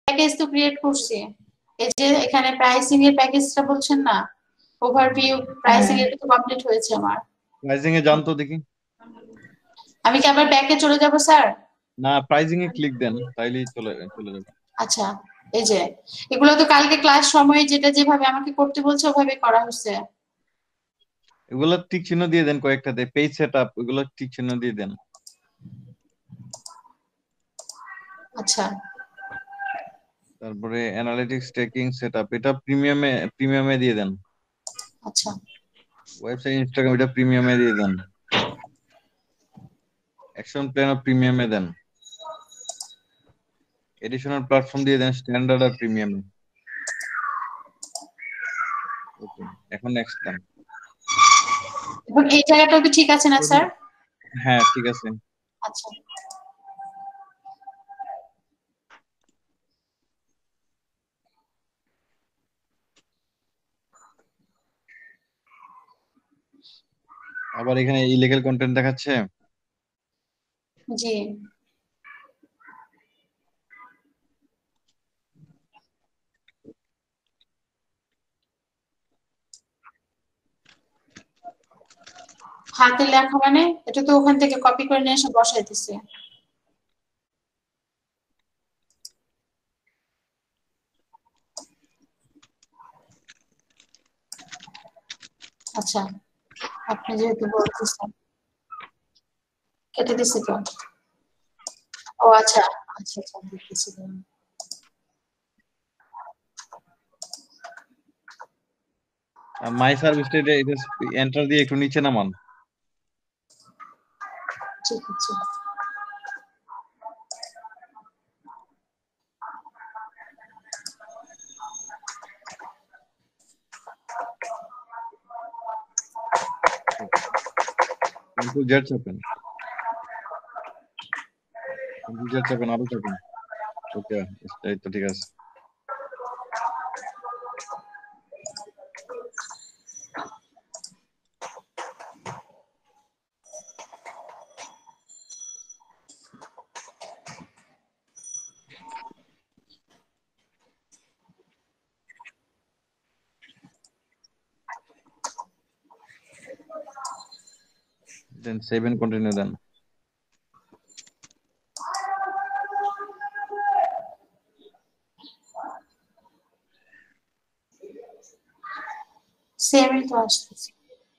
Package তো create করছি, এই যে এখানে প্রাইসিং এর প্যাকেজটা বলছেন না, ওভারভিউ প্রাইসিং এটা তো কমপ্লিট হয়েছে আমার। প্রাইসিং এ যান তো দেখি। আমি কি আবার ব্যাকে চলে যাব স্যার? না, প্রাইসিং এ ক্লিক দেন, তাইলেই চলে চলে যাবে। আচ্ছা, এই যে এগুলো তো কালকে ক্লাস সময়ে যেটা যেভাবে আমাকে করতে বলছে ওভাবে করা হচ্ছে। এগুলো টিক চিহ্ন দিয়ে দেন কয়েকটাতে, পেজ সেটআপ এগুলো টিক চিহ্ন দিয়ে দেন। আচ্ছা তারপরে অ্যানালিটিক্স ট্র্যাকিং সেটআপ এটা প্রিমিয়ামে দিয়ে দেন। আচ্ছা ওয়েবসাইট ইনস্টাগ্রাম এটা প্রিমিয়ামে দিয়ে দেন। অ্যাকশন প্ল্যান প্রিমিয়ামে দেন। এডিশনাল প্ল্যাটফর্ম দিয়ে দেন স্ট্যান্ডার্ড আর প্রিমিয়ামে। ওকে, এখন নেক্সট দেন। এবং এই জায়গাটাও কি ঠিক আছে না স্যার? হ্যাঁ ঠিক আছে। আচ্ছা আবার এখানে ইলিগাল কন্টেন্ট দেখাচ্ছে। জি, হাতে লেখা মানে এটা তো ওখান থেকে কপি করে নিয়ে এসে বসাই দিছে। আচ্ছা, আপনি যেহেতু বলতেছেন কেটে দিছি তো। ও আচ্ছা আচ্ছা আচ্ছা দেখতেছি। মাই সার্ভিসটা এটা এন্টার দিয়ে একটু নিচে নামান। ঠিক আছে কন্ট্রোল জেড চাপেন, কন্ট্রোল জেড চাপেন, আরো চাপেন। ওকে, এই তো ঠিক আছে। দেন সেভ এন্ড কন্টিনিউ দেন। সেমই তো আসতেছে।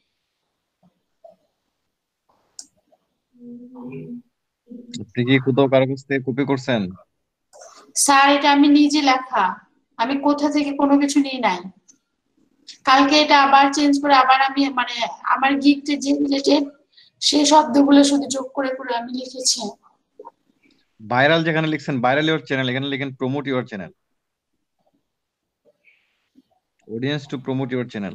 আপনি কি কোথাও কারো কাছ থেকে কপি করছেন? স্যার এটা আমি নিজে লেখা, আমি কোথা থেকে কোনো কিছু নিই নাই। কালকে এটা আবার চেঞ্জ করে আবার আমি মানে আমার গিফটে যে রিলেটেড সেই শব্দগুলো শুধু যোগ করে করে আমি লিখেছি। ভাইরাল যেখানে লিখছেন ভাইরাল ইওর চ্যানেল, এখানে লিখেন promote your channel, audience to promote your channel.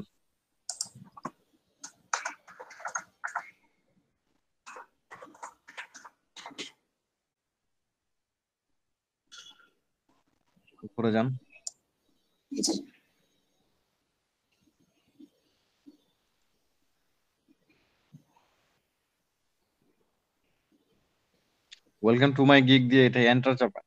উপরে যান। এই যে, ওয়েলকাম টু মাই গিগ দিয়ে এটা এন্টার চাপেন।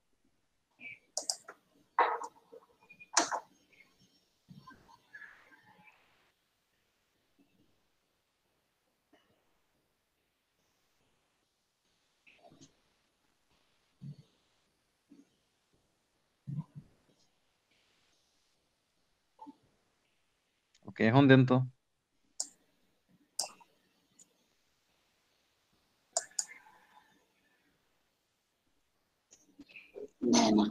ওকে, এখন দেন তো। নেয় না।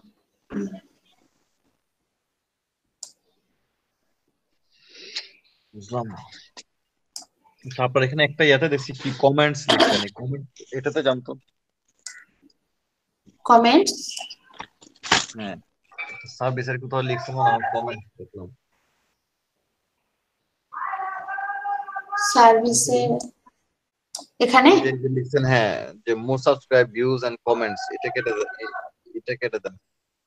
বুঝলাম না। তারপর এখানে একটা ইয়াতে দেখছি কি কমেন্টস লিখছেন, এই কমেন্ট এটাতে জানতো। কমেন্টস হ্যাঁ, সার্ভিসের কোথাও লিখছে মনে হয়, কমেন্ট দেখলাম। সার্ভিসে এখানে এই যে লিখছেন, হ্যাঁ, যে more subscribe views and comments, এটা কেটে দেন, এটা কেটে দেন।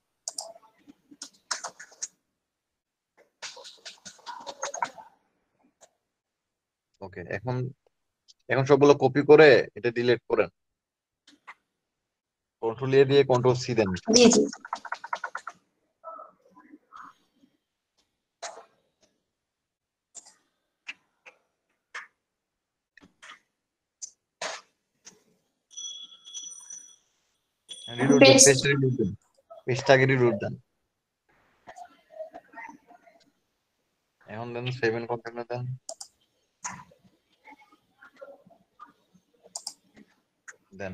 ওকে, এখন এখন সবগুলো কপি করে এটা ডিলিট করেন। কন্ট্রোল এ দিয়ে কন্ট্রোল সি দেন। জি জি রিলোড দেন, পেস্ট। পেজটা রিলোড দেন, পেজটাকে রিলোড দেন। এখন দেন সেভ এন্ড কন্টিনিউ দেন। দেন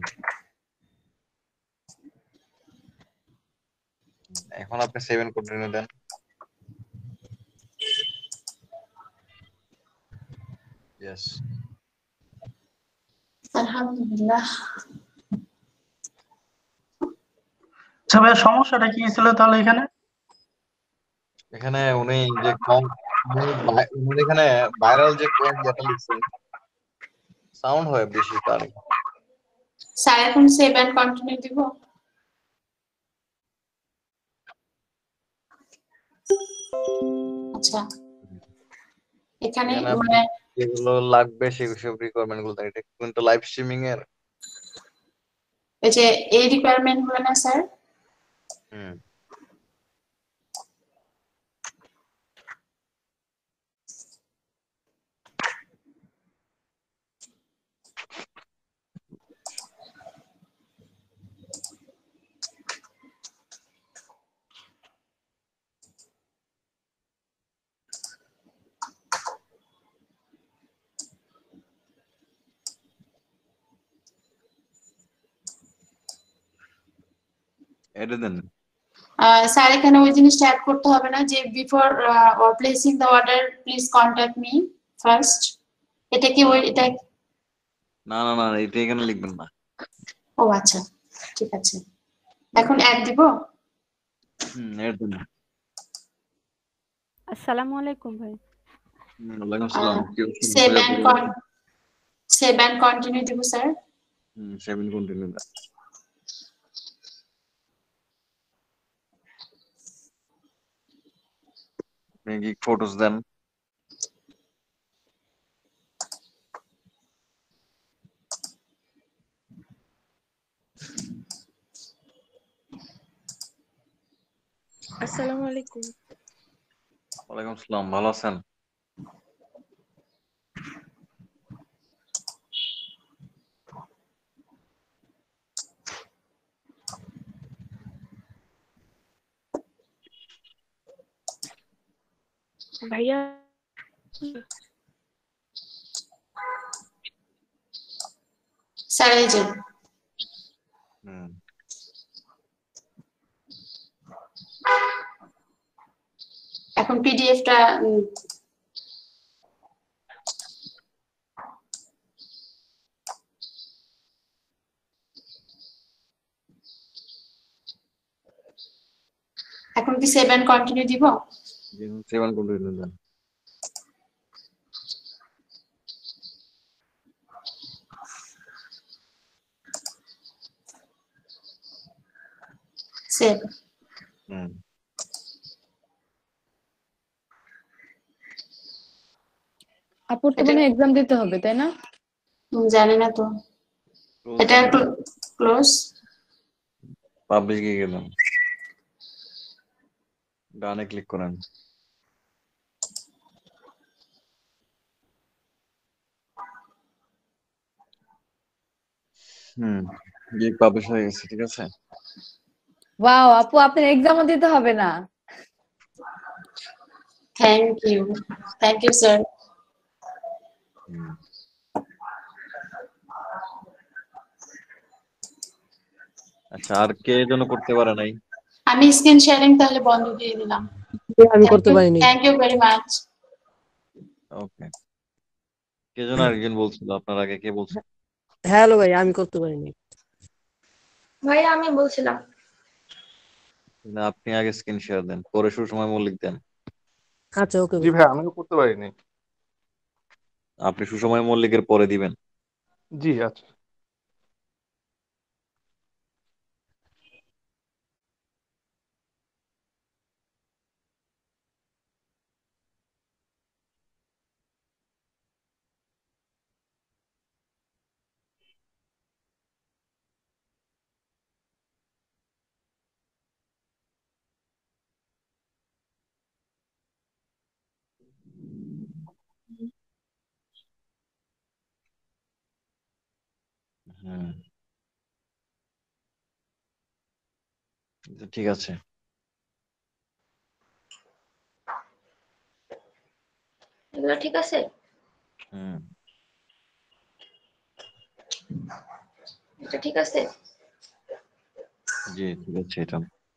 এখন আপনি সেভ এন্ড কন্টিনিউ দেন। ইয়েস। আলহামদুলিল্লাহ। আচ্ছা ভাইয়া, সমস্যাটা কি ছিল তাহলে এখানে? এখানে উনি যে কম উনি এখানে ভাইরাল যে ইয়েটা লিখছে, সাউন্ড হয় বেশি তার। স্যার এখন সেভ এন্ড কন্টিনিউ দিব? আচ্ছা, এখানে এখানে আপনি মানে যেগুলো লাগবে সেসব রিকোয়ারমেন্ট গুলো দেন। এটা কিন্তু লাইভ স্ট্রিমিং এর। এই যে এই রিকোয়ারমেন্ট গুলো না স্যার? হুম। এটা দেন। স্যার এখানে ওই জিনিসটা অ্যাড করতে হবে না যে before placing the order please contact me first? এটা কি ওই এটা? না না না, এটা এখানে লিখবেন না। ও আচ্ছা, ঠিক আছে। এখন অ্যাড দিব? এর দেন। আসসালামু আলাইকুম ভাই। ওয়ালাইকুম আসসালাম। কি অবস্থা? সেভ ভাইয়া এন্ড বলুন। সেভ এন্ড কন্টিনিউ দিব স্যার? সেভ এন্ড কন্টিনিউ দেন। আপনি কি ফটোস দেন। আসসালামু আলাইকুম। ওয়ালাইকুম আসসালাম, ভালো আছেন? ভাইয়া স্যার এই যে হুম। এখন পিডিএফটা এখন কি সেভ এন্ড কন্টিনিউ দিব? সেভ এন্ড কন্টিনিউ দেন। সেভ। হুম। আপুর তো মানে এক্সাম দিতে হবে তাই না? জানি না তো। এটা ক্লোজ। পাবলিশে গেলাম, ডানে ক্লিক করেন। গিগ পাবলিশ হয়ে গেছে, ঠিক আছে। ওয়াও আপু, আপনার এক্সামও দিতে হবে না। Thank you, thank you sir. আচ্ছা, আর কে যেন করতে পারে নাই? আমি স্ক্রিন শেয়ারিং তাহলে বন্ধ দিয়ে দিলাম। আমি করতে পারিনি। Thank you very much. Okay. কে যেন আরেকজন বলছিল আপনার আগে, কে বলছিল? হ্যালো ভাই, আমি করতে পারিনি। ভাইয়া আমি বলছিলাম। না, আপনি আগে স্ক্রিন শেয়ার দেন, পরে সুসময় মল্লিক দেন। আচ্ছা ওকে জি ভাই, আমিও করতে পারিনি। আপনি সুসময় মল্লিকের পরে দিবেন। জি আচ্ছা। হুম। ঠিক আছে। এগুলো ঠিক আছে? হুম এটা ঠিক আছে? জি ঠিক আছে এটা।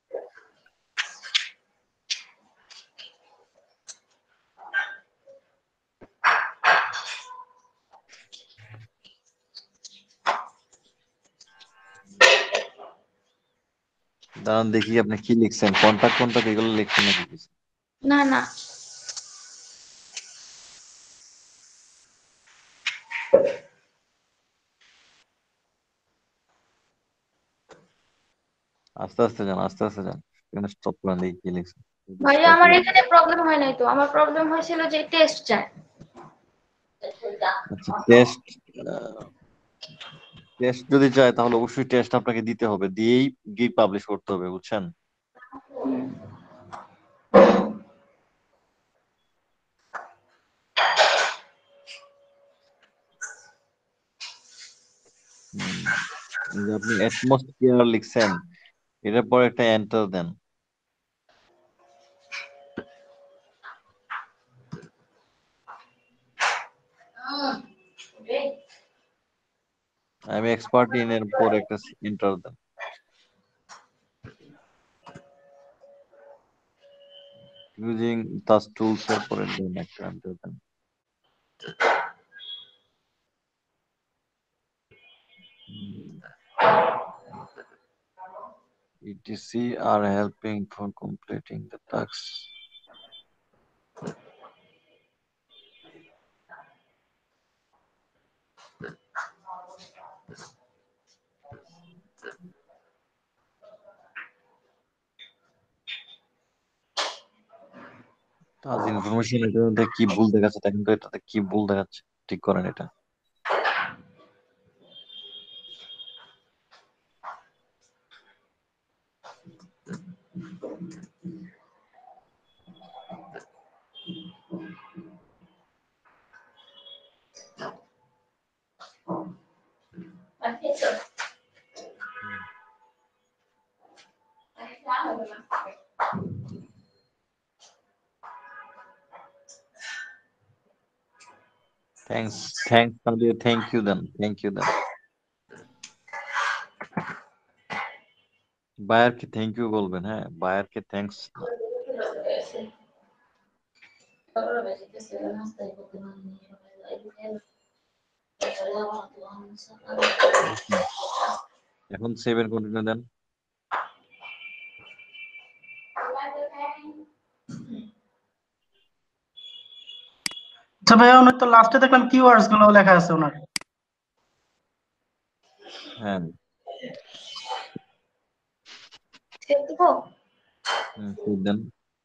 দাঁড়ান দেখি আপনি কি লিখছেন, কন্টাক্ট এগুলো লিখছেন নাকি কিছু? না না, আস্তে আস্তে যান, আস্তে আস্তে যান, এখানে স্টপ করেন, দেখি কি লিখছেন। ভাইয়া আমার এখানে প্রবলেম হয় নাই তো, আমার প্রবলেম হয়েছিল যে টেস্ট চায়। আচ্ছা টেস্ট, টেস্ট যদি চায় তাহলে অবশ্যই টেস্ট আপনাকে দিতে হবে, দিয়েই গিয়ে পাবলিশ করতে হবে, বুঝছেন? হুম, এই যে আপনি অ্যাটমসফিয়ার লিখছেন, এটার পর একটা এন্টার দেন। আমি এক্সপার্ট ইন এর পর একটা এন্টার দেন। ইউজিং টাচ টুলস এর পরে দেন একটা এন্টার দেন। etc are helping for completing the tasks. Touch information, এটাতে কি ভুল দেখাচ্ছে দেখেন তো, এটাতে কি ভুল দেখাচ্ছে, ঠিক করেন এটা। থ্যাঙ্কস, থ্যাঙ্কস না দিয়ে থ্যাংক ইউ দেন, থ্যাংক ইউ দেন। বায়ারকে থ্যাংক ইউ বলবেন, হ্যাঁ বায়ারকে থ্যাঙ্কস না। এখন সেভ এন্ড কন্টিনিউ দেন। আচ্ছা ভাইয়া, ওনার তো লাস্টে দেখলাম কিওয়ার্ডস গুলো লেখা আছে ওনার। হ্যাঁ সেভ দেবো? সেভ দেন।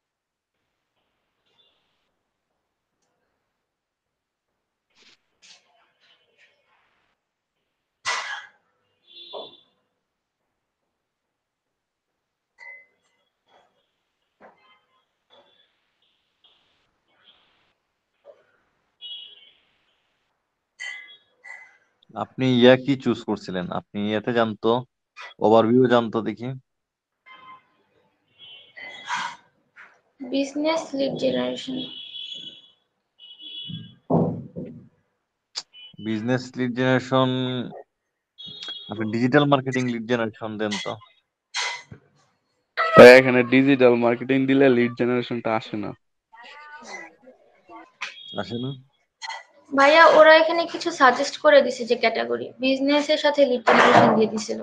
আপনি ইয়া কি চুজ করছিলেন? আপনি ইয়াতে জানতো, ওভারভিউ জানতো দেখি। Business lead generation. Business lead generation, আপনি ডিজিটাল মার্কেটিং লিড জেনারেশন দেন তো। ভাই এখানে ডিজিটাল মার্কেটিং দিলে লিড জেনারেশনটা আসে না। আসে না? ভাইয়া ওরা এখানে কিছু সাজেস্ট করে দিছে যে ক্যাটাগরি বিজনেসের সাথে লিড জেনারেশন দিয়ে দিছিল।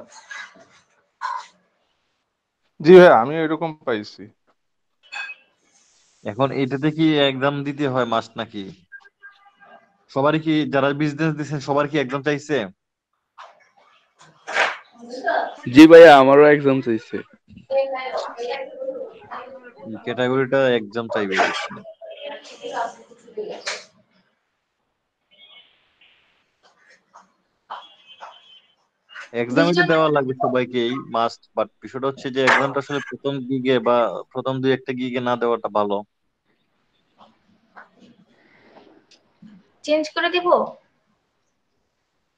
জি ভাই আমি এরকম পাইছি। এখন এটাতে কি এক্সাম দিতে হয় মাস্ট নাকি? সবারই কি, যারা বিজনেস দিচ্ছেন সবার কি এক্সাম চাইছে? জি ভাইয়া আমারও এক্সাম চাইছে। ক্যাটাগরিটা এক্সাম চাইবে বুঝছেন? এক্সাম এটা ডিজিটাল দেওয়া লাগবে সবাইকেই মাস্ট, বাট বিষয়টা হচ্ছে যে এক্সামটা আসলে প্রথম গিগে বা প্রথম দুই একটা গিগে না দেওয়াটা ভালো। চেঞ্জ করে দিব?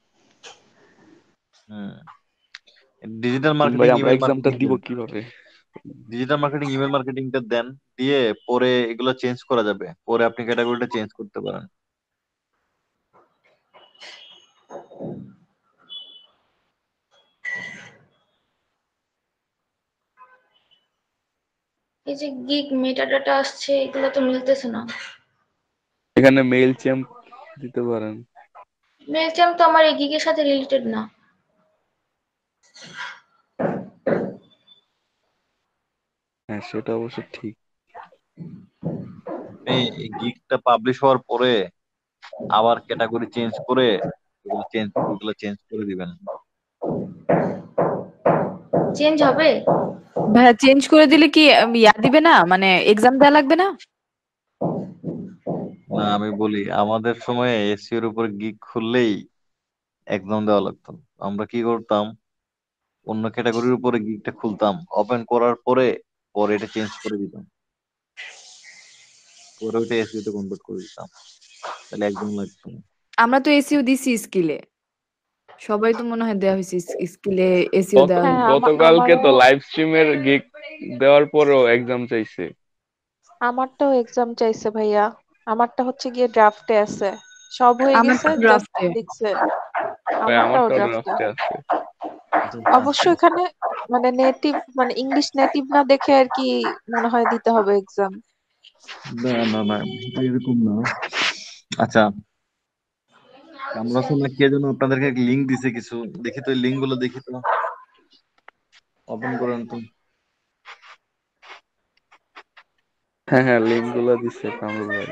হুম, ডিজিটাল ভাই মার্কেটিং, আমরা ইমেল এক্সামটা মার্কেটিং দিব দেন। কিভাবে? ডিজিটাল মার্কেটিং, ইমেল মার্কেটিংটা দেন, দিয়ে পরে এগুলো চেঞ্জ করা যাবে, পরে আপনি ক্যাটাগরিটা চেঞ্জ করতে পারেন। এই যে গিগ মেটাডাটা আসছে, এগুলো তো মিলতেছে না। এখানে মেইল চ্যাম্প দিতে পারেন। মেলচাম তো আমার এই গিগের সাথে রিলেটেড না। হ্যাঁ, সেটা অবশ্য ঠিক। আপনি গিগটা পাবলিশ হওয়ার পরে আবার ক্যাটাগরি চেঞ্জ করে ওগুলো চেঞ্জ করে দিবেন। চেঞ্জ হবে? ভাইয়া চেঞ্জ করে দিলে কি ইয়া দিবে না, মানে এক্সাম দেওয়া লাগবে না? না, আমি বলি আমাদের সময়ে এসইওর উপর গিগ খুললেই এক্সাম দেওয়া লাগতো। আমরা কি করতাম, অন্য ক্যাটাগরির উপরে গিগটা খুলতাম, ওপেন করার পরে পরে এটা চেঞ্জ করে দিতাম, পরে ওইটা এসইও তে কনভার্ট করে দিতাম, তাহলে একদম লাগতো না। আমরা তো এসইও দিছি স্কিলে, সবাই তো মনে হয় দেওয়া হয়েছে স্কিলে, এসইও দেওয়া হয়েছে। গতকালকে আমারও তো লাইভ স্ট্রিমের গিগ দেওয়ার পরেও এক্সাম চাইছে। আমারটাও এক্সাম চাইছে ভাইয়া। আমারটা হচ্ছে গিয়ে ড্রাফটে আছে, সব হয়ে আমার গেছে, তো জাস্ট ড্রাফটে। লিখছে। ভাই আমারটাও আমারটাও ড্রাফটে। ড্রাফটে আছে। অবশ্য এখানে মানে নেটিভ, মানে ইংলিশ নেটিভ না দেখে আর কি মনে হয় দিতে হবে এক্সাম। না না না, এরকম না। আচ্ছা, কামরাসন না কে যেন আপনাদেরকে লিঙ্ক দিছে কিছু, দেখি তো লিঙ্ক গুলো, দেখি তো, ওপেন করেন তো। হ্যাঁ হ্যাঁ, লিঙ্ক গুলো দিচ্ছে কামরুল ভাই।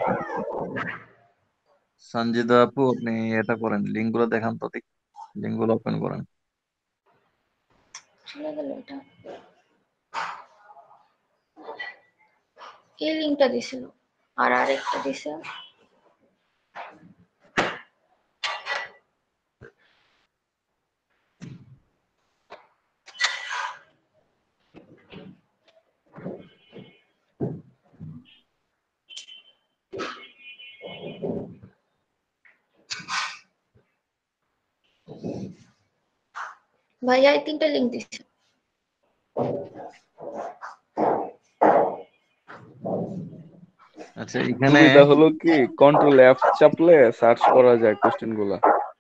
সঞ্জিদা আপু, আপনি এটা করেন, লিঙ্ক গুলো দেখান তো, লিঙ্ক গুলো ওপেন করেন। চলে গেল এটা। এই লিঙ্কটা দিছিল, আর আরেকটা দিছে। ভাইয়া এই তিনটা লিঙ্ক দিছে। আচ্ছা, এখানে সুবিধা হলো কি, কন্ট্রোল এফ চাপলে সার্চ করা যায় কোশ্চেন গুলা।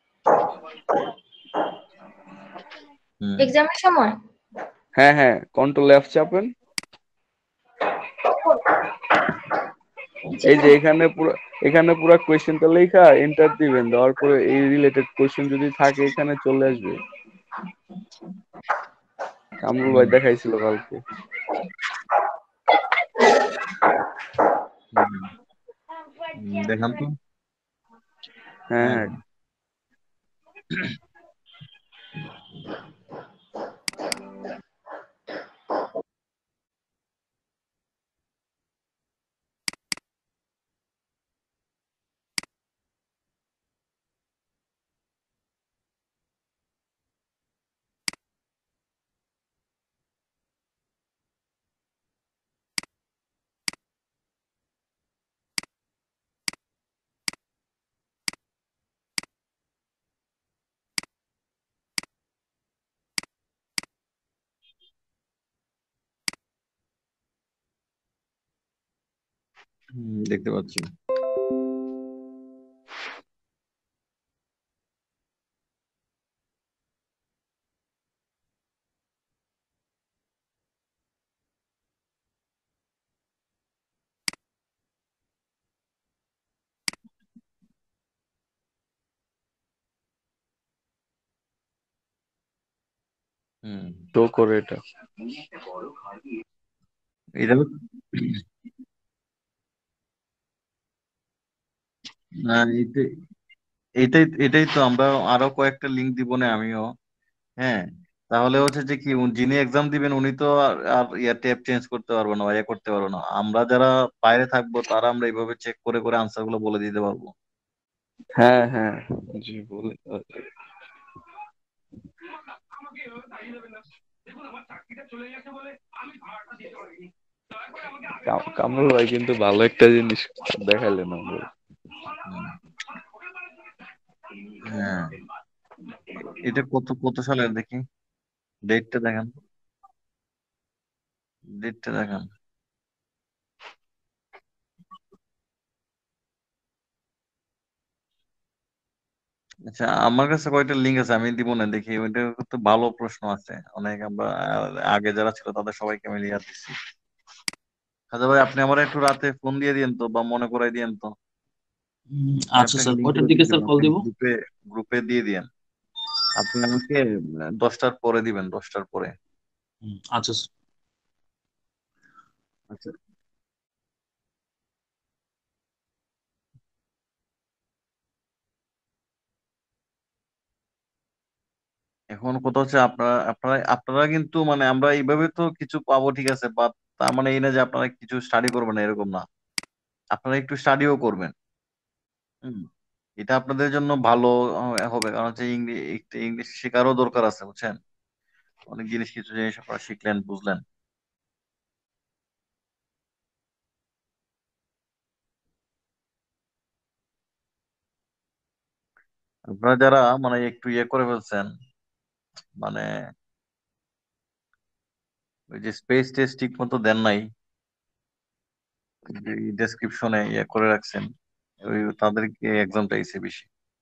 এক্সামের সময় হ্যাঁ হ্যাঁ, কন্ট্রোল এফ চাপেন, এই যে এখানে পুরো কোয়েশ্চেনটা লেখা এন্টার দিবেন, দেওয়ার পরে এই রিলেটেড কোয়েশ্চেন যদি থাকে এখানে চলে আসবে। কামরুল ভাই দেখাইছিল কালকে। দেখান তো। হ্যাঁ হ্যাঁ, হ্যাঁ। দেখতে পাচ্ছি। তো করে এটা এটা না, এটাই এটাই তো, আমরা আরো কয়েকটা লিঙ্ক দিব না আমিও। হ্যাঁ, তাহলে হচ্ছে যে কি, যিনি এক্সাম দিবেন উনি তো আর আর ইয়া ট্যাব চেঞ্জ করতে পারবো না বা ইয়ে করতে পারবো না, আমরা যারা বাইরে থাকবো তারা আমরা এইভাবে চেক করে করে আনসার গুলো বলে দিতে পারবো। হ্যাঁ হ্যাঁ, জি বলে কামরুল ভাই কিন্তু ভালো একটা জিনিস দেখাইলেন আমাদের। হুম। হ্যাঁ, এটা কত কত সালের দেখি, ডেটটা দেখান। ডেটটা দেখান। আচ্ছা, আমার কাছে কয়েকটা লিঙ্ক আছে, আমি দিব না, দেখি ওইটা তো ভালো প্রশ্ন আছে অনেক। আমরা আগে যারা ছিল তাদের সবাইকে আমি লিখে দিচ্ছি। আচ্ছা ভাই, আপনি আমার একটু রাতে ফোন দিয়ে দিয়েন তো, বা মনে করাই দিয়েন তো। আমি আচ্ছা আপনাকে স্যার, লিঙ্ক কয়টার করে দিকে দিচ্ছি, স্যার কল আপনি দিব? গ্রুপে গ্রুপে দিয়ে দিয়েন। আপনি আমাকে 10টার পরে দিবেন, 10টার পরে। আচ্ছা স্যার। আচ্ছা, এখন কথা হচ্ছে আপনারা আপনারা আপনারা কিন্তু মানে আমরা এইভাবে তো কিছু পাবো, ঠিক আছে, বা তার মানে এই না যে আপনারা কিছু স্টাডি করবেন না, এরকম না। আপনারা একটু স্টাডিও করবেন। হুম, এটা আপনাদের জন্য ভালো হবে, কারণ হচ্ছে ইংলিশ, ইংলিশ শেখারও দরকার আছে, বুঝছেন। অনেক জিনিস, কিছু জিনিস আপনারা শিখলেন, বুঝলেন। আপনারা যারা মানে একটু ইয়ে করে ফেলছেন, মানে ওই যে স্পেস টেস্ট ঠিক মতো দেন নাই, ডেসক্রিপশনে ইয়ে করে রাখছেন, ওই তাদেরকে এক্সামটা এসে বেশি।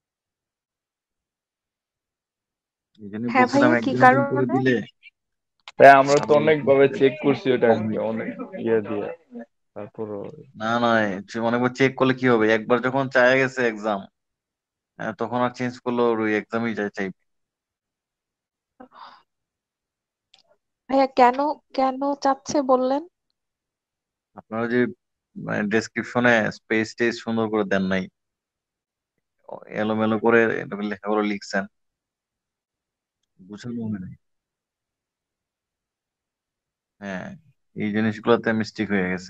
এই জন্য হ্যাঁ বলছিলাম, ভাইয়া, কি একজন একজন করে কারণে? দিলে তাই আমরা তো তাহলে অনেক একটু ভাবে চেক করছি কম ওটাকে, হইতো। অনেক ইয়ে দিয়ে, তারপর না না, অনেকবার চেক করলে কি হবে, একবার যখন চায় গেছে এক্সাম, তখন আর চেঞ্জ করলে ওর ওই এক্সামই চাইবে। ভাইয়া কেন কেন চাচ্ছে বললেন? আপনারা যে মানে ডেসক্রিপশনে স্পেস টেস্ট সুন্দর করে দেন নাই, এলোমেলো করে লেখাগুলো লিখছেন, বুঝে মনে নাই। হ্যাঁ, এই জিনিসগুলোতে মিস্টেক হয়ে গেছে।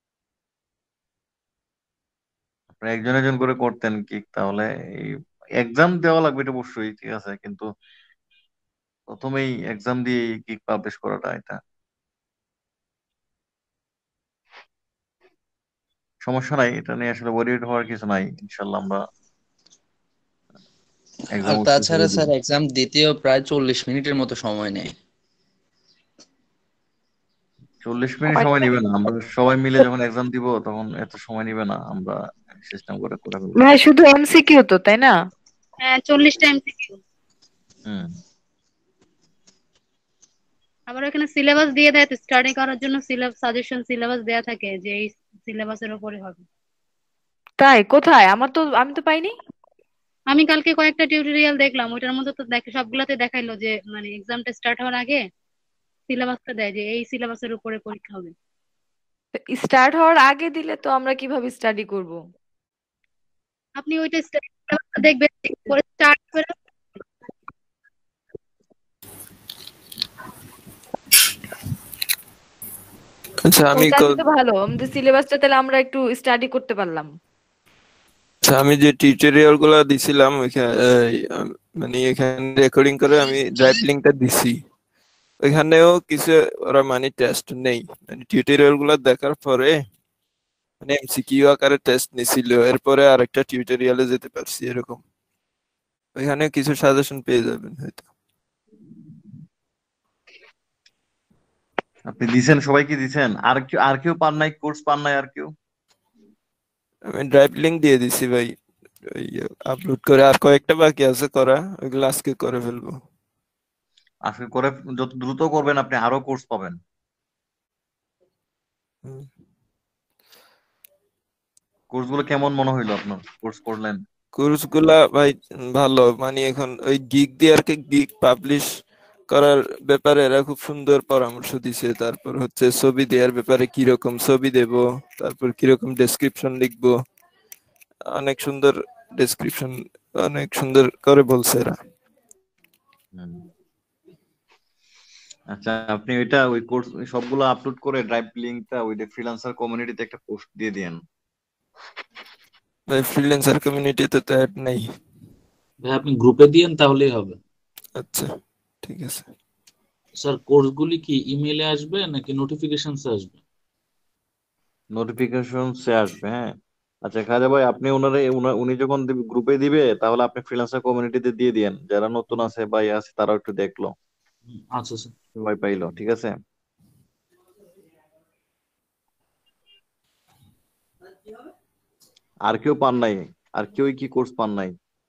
আপনি একজন একজন করে করতেন কি তাহলে, এই এক্সাম দেওয়া লাগবে এটা অবশ্যই, ঠিক আছে, কিন্তু প্রথমেই এক্সাম দিয়ে কি পাবলিশ করাটা, এটা সমস্যা নাই, এটা নিয়ে আসলে ওয়ারিড হওয়ার কিছু নাই, ইনশাল্লাহ আমরা এক্সাম আর উঠতে তাছাড়া দিব। স্যার এক্সাম দিতেও প্রায় 40 মিনিটের মতো সময় নেয়। 40 মিনিট সময় কয়টা? নিবে না, আমরা সবাই মিলে যখন এক্সাম দিব তখন এত সময় নিবে না, আমরা সিস্টেম করে করে ফেলবো। ভাই শুধু এমসিকিউ তো, তাই না? হ্যাঁ, 40টা এমসিকিউ। হুম। আবার এখানে সিলেবাস দিয়ে দেয়, তো স্টাডি করার জন্য সাজেশন সিলেবাস দেয়া থাকে যে এই সিলেবাসের উপরে হবে। তাই? কোথায়? আমি তো পাইনি। আমি কালকে কয়েকটা টিউটোরিয়াল দেখলাম, ওইটার মধ্যে তো সবগুলাতে দেখাইলো যে মানে এক্সামটা স্টার্ট হওয়ার আগে সিলেবাসটা দেয় যে এই সিলেবাসের উপরে পরীক্ষা হবে। স্টার্ট হওয়ার আগে দিলে তো আমরা কিভাবে স্টাডি করব? আপনি ওইটা সিলেবাসটা দেখবেন, পরে স্টার্ট করে আচ্ছা ও তাহলে তো ভালো, আমাদের সিলেবাসটা তাহলে আমরা একটু স্টাডি করতে পারলাম। আমি যে টিউটোরিয়াল গুলো দিছিলাম মানে এখানে রেকর্ডিং করে আমি ড্রাইভ লিংকটা দিছি, ওইখানেও কিছু ওরা মানে টেস্ট নেই, মানে টিউটোরিয়াল গুলো দেখার পরে মানে এমসিকিউ আকারে টেস্ট নিছিল, এরপরে আরেকটা টিউটোরিয়ালে যেতে পারছি এরকম। ওইখানে কিছু সাজেশন পেয়ে যাবেন হয়তো। আপনি দিছেন, সবাইকে দিছেন? আর কেউ পান নাই, কোর্স পান নাই আর কেউ? আমি ড্রাইভ লিংক দিয়ে দিছি ভাই, ওই আপলোড করে, আর কয়েকটা বাকি আছে করা, ওইগুলো আজকে করে ফেলবো। আজকে করে যত দ্রুত করবেন আপনি আরো কোর্স পাবেন। কোর্স গুলো কেমন মনে হইলো আপনার, কোর্স করলেন? কোর্স গুলা ভাই ভালো, মানে এখন ওই গিগ দিয়ে আর কি, গিগ পাবলিশ করার ব্যাপারে এরা খুব সুন্দর পরামর্শ দিছে। তারপর হচ্ছে ছবি দেওয়ার ব্যাপারে, কিরকম ছবি দেব, তারপর কিরকম ডেসক্রিপশন লিখবো, অনেক সুন্দর ডেসক্রিপশন, অনেক সুন্দর করে বলছে এরা। আচ্ছা, আপনি ওই কোর্স সবগুলো আপলোড করে ড্রাইভ লিংকটা ওই ফ্রিল্যান্সার কমিউনিটিতে একটা পোস্ট দিয়ে দেন। ভাই ফ্রিল্যান্সার কমিউনিটিতে তো অ্যাড নাই। ভাই আপনি গ্রুপে দিয়েন তাহলেই হবে। আচ্ছা ঠিক আছে। স্যার কোর্সগুলি কি ইমেইলে আসবে নাকি নোটিফিকেশনসে আসবে? নোটিফিকেশনসে আসবে, হ্যাঁ। আচ্ছা খাজা ভাই, আপনি উনি যখন গ্রুপে দিবে তাহলে আপনি ফ্রিল্যান্সার কমিউনিটিতে দিয়ে দিয়েন, যারা নতুন আছে বা আছে তারাও একটু দেখলো, আচ্ছা স্যার। সবাই পাইলো, ঠিক আছে। আর কেউ পান নাই? আর কেউ কি কোর্স পান নাই?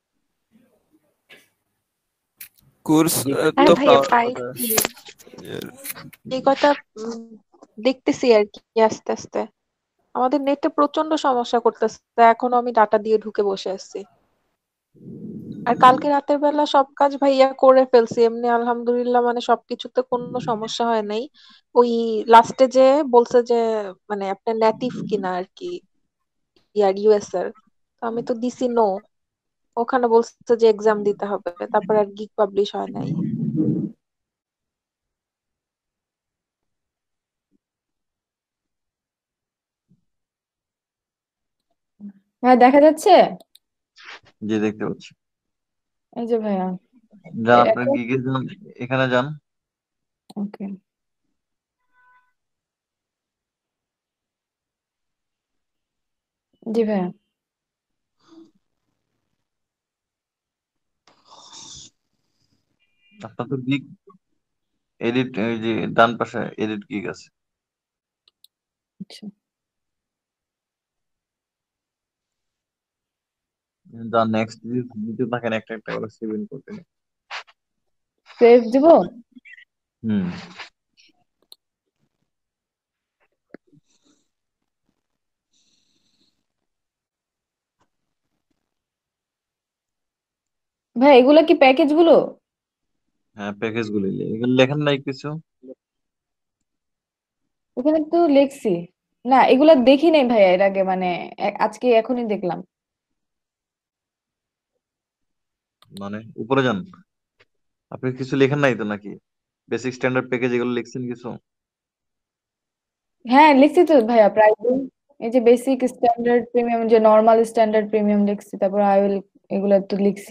কোর্স হ্যাঁ তো ভাইয়া পাওয়ার কথা। পাইছি, এই কথা দেখতেছি আর কি আস্তে আস্তে। আমাদের নেটে প্রচন্ড সমস্যা করতেছে, এখনো আমি ডাটা দিয়ে ঢুকে বসে আছি। আর কালকে রাতের বেলা সব কাজ ভাইয়া করে ফেলছি, এমনি আলহামদুলিল্লাহ মানে সবকিছুতে কোনো সমস্যা হয় নাই। ওই লাস্টে যে বলছে যে মানে আপনার নেটিভ কিনা আর কি, ইয়ার ইউএস এর, তো আমি তো দিছি নো, ওখানে বলছে যে এক্সাম দিতে হবে, তারপর আর গিগ পাবলিশ হয় নাই। হ্যাঁ দেখা যাচ্ছে। যে দেখতে পাচ্ছি। এই যে ভাইয়া যান আপনার এখন গিগে যান, এখানে যান। ওকে। জি ভাইয়া। আপনার তো গিগ এডিট, এই যে ডান পাশে এডিট গিগ আছে। আচ্ছা যান নেক্সট দিতে থাকেন, একটা একটা করে সেভ ইন করতে। সেভ দিব। হুম। ভাই এগুলা কি প্যাকেজ গুলো? হ্যাঁ প্যাকেজ গুলি এগুলো লেখেন নাই কিছু? ওখানে তো লিখছি। না এগুলা দেখি নাই ভাইয়া এর আগে, মানে আজকে এখনই দেখলাম। মানে উপরে যান, আপনি কিছু লেখেন নাই তো নাকি? বেসিক স্ট্যান্ডার্ড প্যাকেজ এগুলো লিখছেন কিছু? হ্যাঁ লিখছি তো ভাইয়া প্রাইসিং। এই যে বেসিক স্ট্যান্ডার্ড প্রিমিয়াম, যে নরমাল স্ট্যান্ডার্ড প্রিমিয়াম লিখছি, তারপর আই উইল, এগুলা তো লিখছি।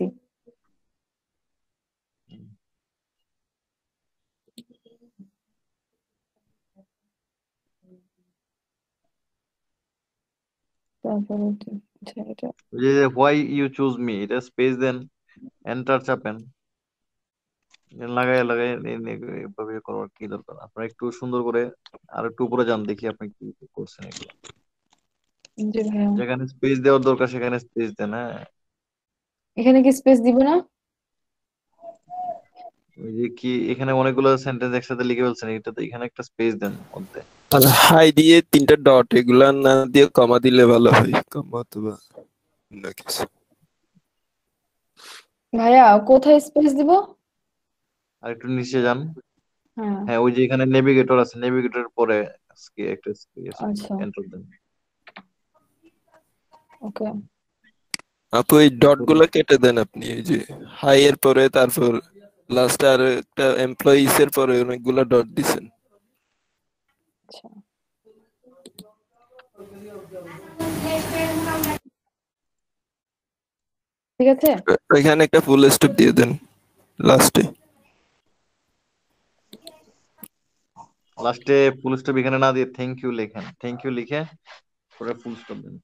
তারপরে আচ্ছা এটা ওই যে হোয়াই ইউ চুজ মি, এটা স্পেস দেন, এন্টার চাপেন, লাগাই লাগাই এভাবে করার কি দরকার? আপনার একটু সুন্দর করে আর একটু উপরে যান, দেখি আপনি কি কি করছেন এগুলো। জি ভাইয়া। যেখানে স্পেস দেওয়ার দরকার সেখানে স্পেস দেন। হ্যাঁ এখানে কি স্পেস দিব না? ওই যে কি এখানে অনেকগুলো সেন্টেন্স একসাথে লিখে ফেলছেন, এটা তো এখানে একটা স্পেস দেন মধ্যে। আর হাই দিয়ে 3টা ডট, এগুলা না দিয়ে কমা দিলে ভালো হয়, কমা অথবা অন্য কিছু। ভাইয়া কোথায় স্পেস দিব? আর একটু নিচে যান। হ্যাঁ হ্যাঁ ওই যে এখানে নেভিগেটর আছে, নেভিগেটর পরে একটা আচ্ছা এন্টার দেন। ওকে। আপু এই ডট গুলা কেটে দেন আপনি, এই যে হাই এর পরে তারপর লাস্টে আর একটা এমপ্লয়িজ এর পরে অনেকগুলা ডট দিছেন। আচ্ছা ঠিক আছে। এখানে একটা ফুল স্টপ দিয়ে দেন লাস্টে। লাস্টে ফুল স্টপ এখানে না দিয়ে থ্যাংক ইউ লেখেন, থ্যাংক ইউ লিখে পরে ফুল স্টপ দেন।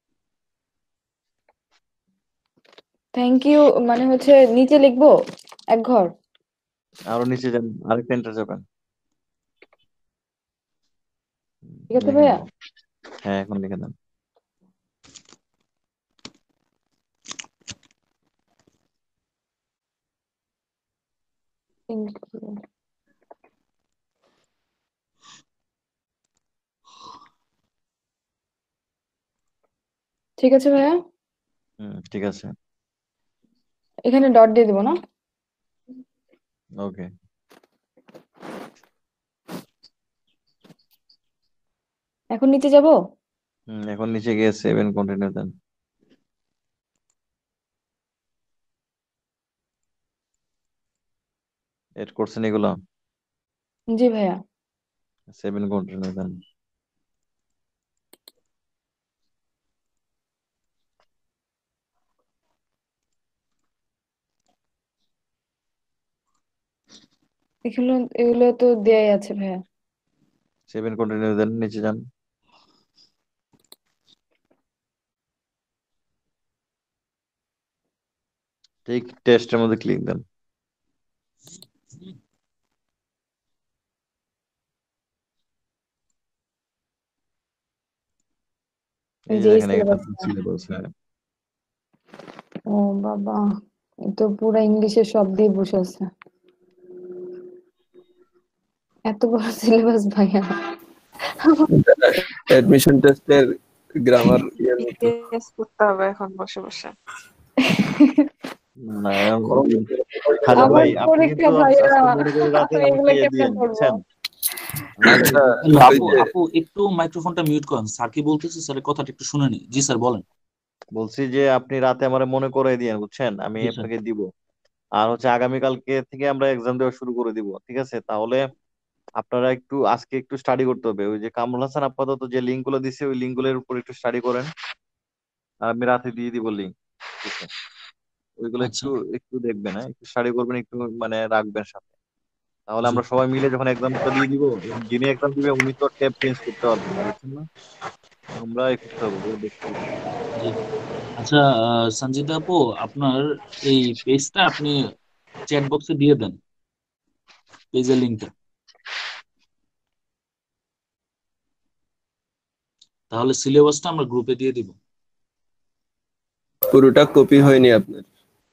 থ্যাংক ইউ মানে হচ্ছে নিচে লিখবো এক ঘর? আরো নিচে যান, আরেকটা এন্টার চাপেন, ঠিক আছে লিখে ভাইয়া। দেন। হ্যাঁ এখন লিখে দেন। Thank you. ঠিক আছে ভাইয়া। ঠিক আছে। এখানে ডট দিয়ে দিব না? ওকে। এখন নিচে যাব? এখন নিচে গিয়ে সেভ এন্ড কন্টিনিউ দেন। এড করছেন এগুলো? জি ভাইয়া। সেভ এন্ড কন্টিনিউ দেন। এগুলো এগুলো তো দেয়াই আছে ভাইয়া। সেভ এন্ড কন্টিনিউ দেন, নিচে যান। ঠিক টেস্টের মধ্যে ক্লিক দেন। এই যে যে দেখেন এটা সিলেবাসটা। সিলেবাস। হ্যাঁ ও বাবা, এ তো পুরা ইংলিশের সব দিয়ে বসে আছে। এত বড় সিলেবাস ভাইয়া। অ্যাডমিশন টেস্টের গ্রামার ইয়ের মতো। টেস্ট করতে হবে এখন বসে বসে। না খাজা আমার ভাই আপনি পরীক্ষা কিন্তু ভাইয়া, আজকে মনে করে রাতে আমি এগুলা আমাকে কেমনে দিয়েন পড়বো? বুঝছেন। আচ্ছা ওই আপু যে আপু একটু মাইক্রোফোনটা মিউট করেন, স্যার কি বলতেছে স্যারের কথাটা একটু শুনে নি। জি স্যার বলেন। বলছি যে আপনি রাতে আমারে মনে করে দিয়েন বুঝছেন, আমি জি স্যার। আপনাকে দিব। আর হচ্ছে আগামীকালকে থেকে আমরা এক্সাম দেওয়া শুরু করে দিব, ঠিক আছে? তাহলে আপনারা একটু আজকে একটু স্টাডি করতে হবে। ওই যে কামরুল হাসান আপাতত যে লিঙ্ক গুলো দিছে ওই লিঙ্ক গুলোর উপর একটু স্টাডি করেন। আর আমি রাতে দিয়ে দিব লিঙ্ক, ঠিক আছে? ওইগুলো আচ্ছা একটু একটু দেখবেন, হ্যাঁ একটু স্টাডি করবেন, একটু মানে রাখবেন সাথে। তাহলে জি আমরা সবাই মিলে যখন এক্সামটা দিয়ে দিব, এবং যিনি এক্সাম দিবে উনি তো ট্যাব চেঞ্জ করতে পারবেন না, বুঝছেন না? আমরা করতে হবে, ওগুলো দেখতে হবে। জি। আচ্ছা সঞ্জিতা আপু, আপনার এই পেজটা আপনি চ্যাট বক্সে দিয়ে দেন, পেজের লিঙ্কটা। তাহলে সিলেবাসটা আমরা গ্রুপে দিয়ে দিব। পুরোটা কপি হয়নি আপনার।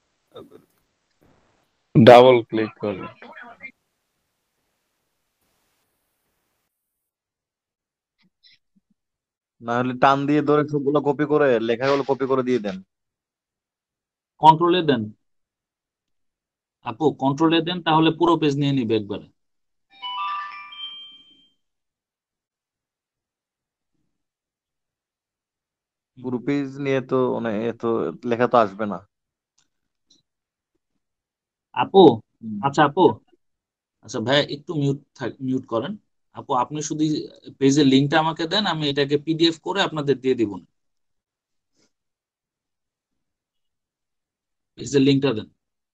ডাবল ক্লিক করুন। না হলে টান দিয়ে ধরে সবগুলো কপি করে লেখাগুলো কপি করে দিয়ে দেন। কন্ট্রোলে দেন আপু, কন্ট্রোলে দেন, তাহলে পুরো পেজ নিয়ে নিবে একবারে। পুরো পেজ নিয়ে তো মানে এত লেখা তো আসবে না। আপু হুম। আচ্ছা আপু, আচ্ছা ভাইয়া একটু মিউট করেন। আপু আপনি শুধু পেজের লিঙ্কটা আমাকে দেন, আমি এটাকে পিডিএফ করে আপনাদের দিয়ে দিব। পেজের লিঙ্কটা দেন।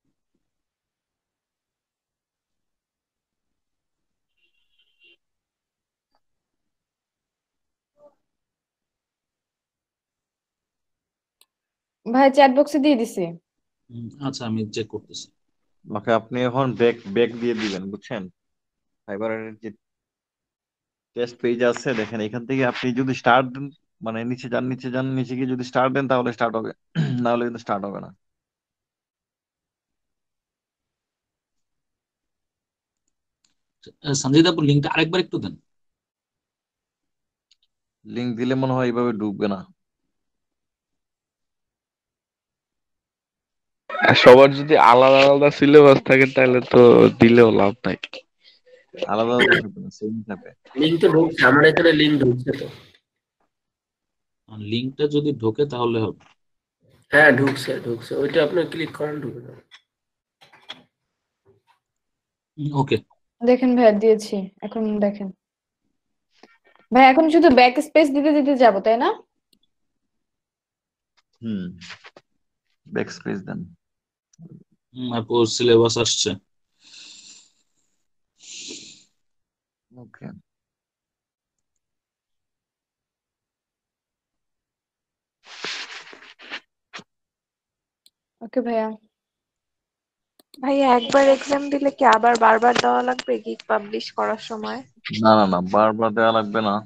ভাই চ্যাট বক্সে দিয়ে দিছি। আচ্ছা আমি চেক করতেছি। ওকে আপনি এখন ব্যাক ব্যাক দিয়ে দিবেন বুঝছেন। ফাইবারের যে টেস্ট পেজ আছে দেখেন, এখান থেকে আপনি যদি স্টার্ট দেন, মানে নিচে যান নিচে যান, নিচে গিয়ে যদি স্টার্ট দেন তাহলে স্টার্ট হবে, না হলে কিন্তু স্টার্ট হবে না। সঞ্জিত আপু লিঙ্কটা আরেকবার একটু দেন। লিঙ্ক দিলে মনে হয় এইভাবে ঢুকবে না। আর সবার যদি আলাদা আলাদা সিলেবাস থাকে তাহলে তো দিলেও লাভ নাই। আলাদা আলাদা থাকবে না, সেম থাকবে। লিঙ্ক তো ঢুকছে, আমার এখানে লিঙ্ক ঢুকছে তো। লিঙ্কটা যদি ঢোকে তাহলে হবে। হ্যাঁ ঢুকছে ঢুকছে, ওইটা আপনি ক্লিক করেন ঢুকে যাবে। ওকে দেখেন ভাইয়া দিয়েছি, এখন দেখেন ভাই, এখন শুধু ব্যাক স্পেস দিতে দিতে যাবো তাই না? হুম, ব্যাক স্পেস দেন। আপু সিলেবাস আসছে। ওকে ওকে ভাইয়া। ভাইয়া একবার এক্সাম দিলে কি আবার বারবার দেওয়া লাগবে গিগ পাবলিশ করার সময়? না না না, বারবার দেওয়া লাগবে না।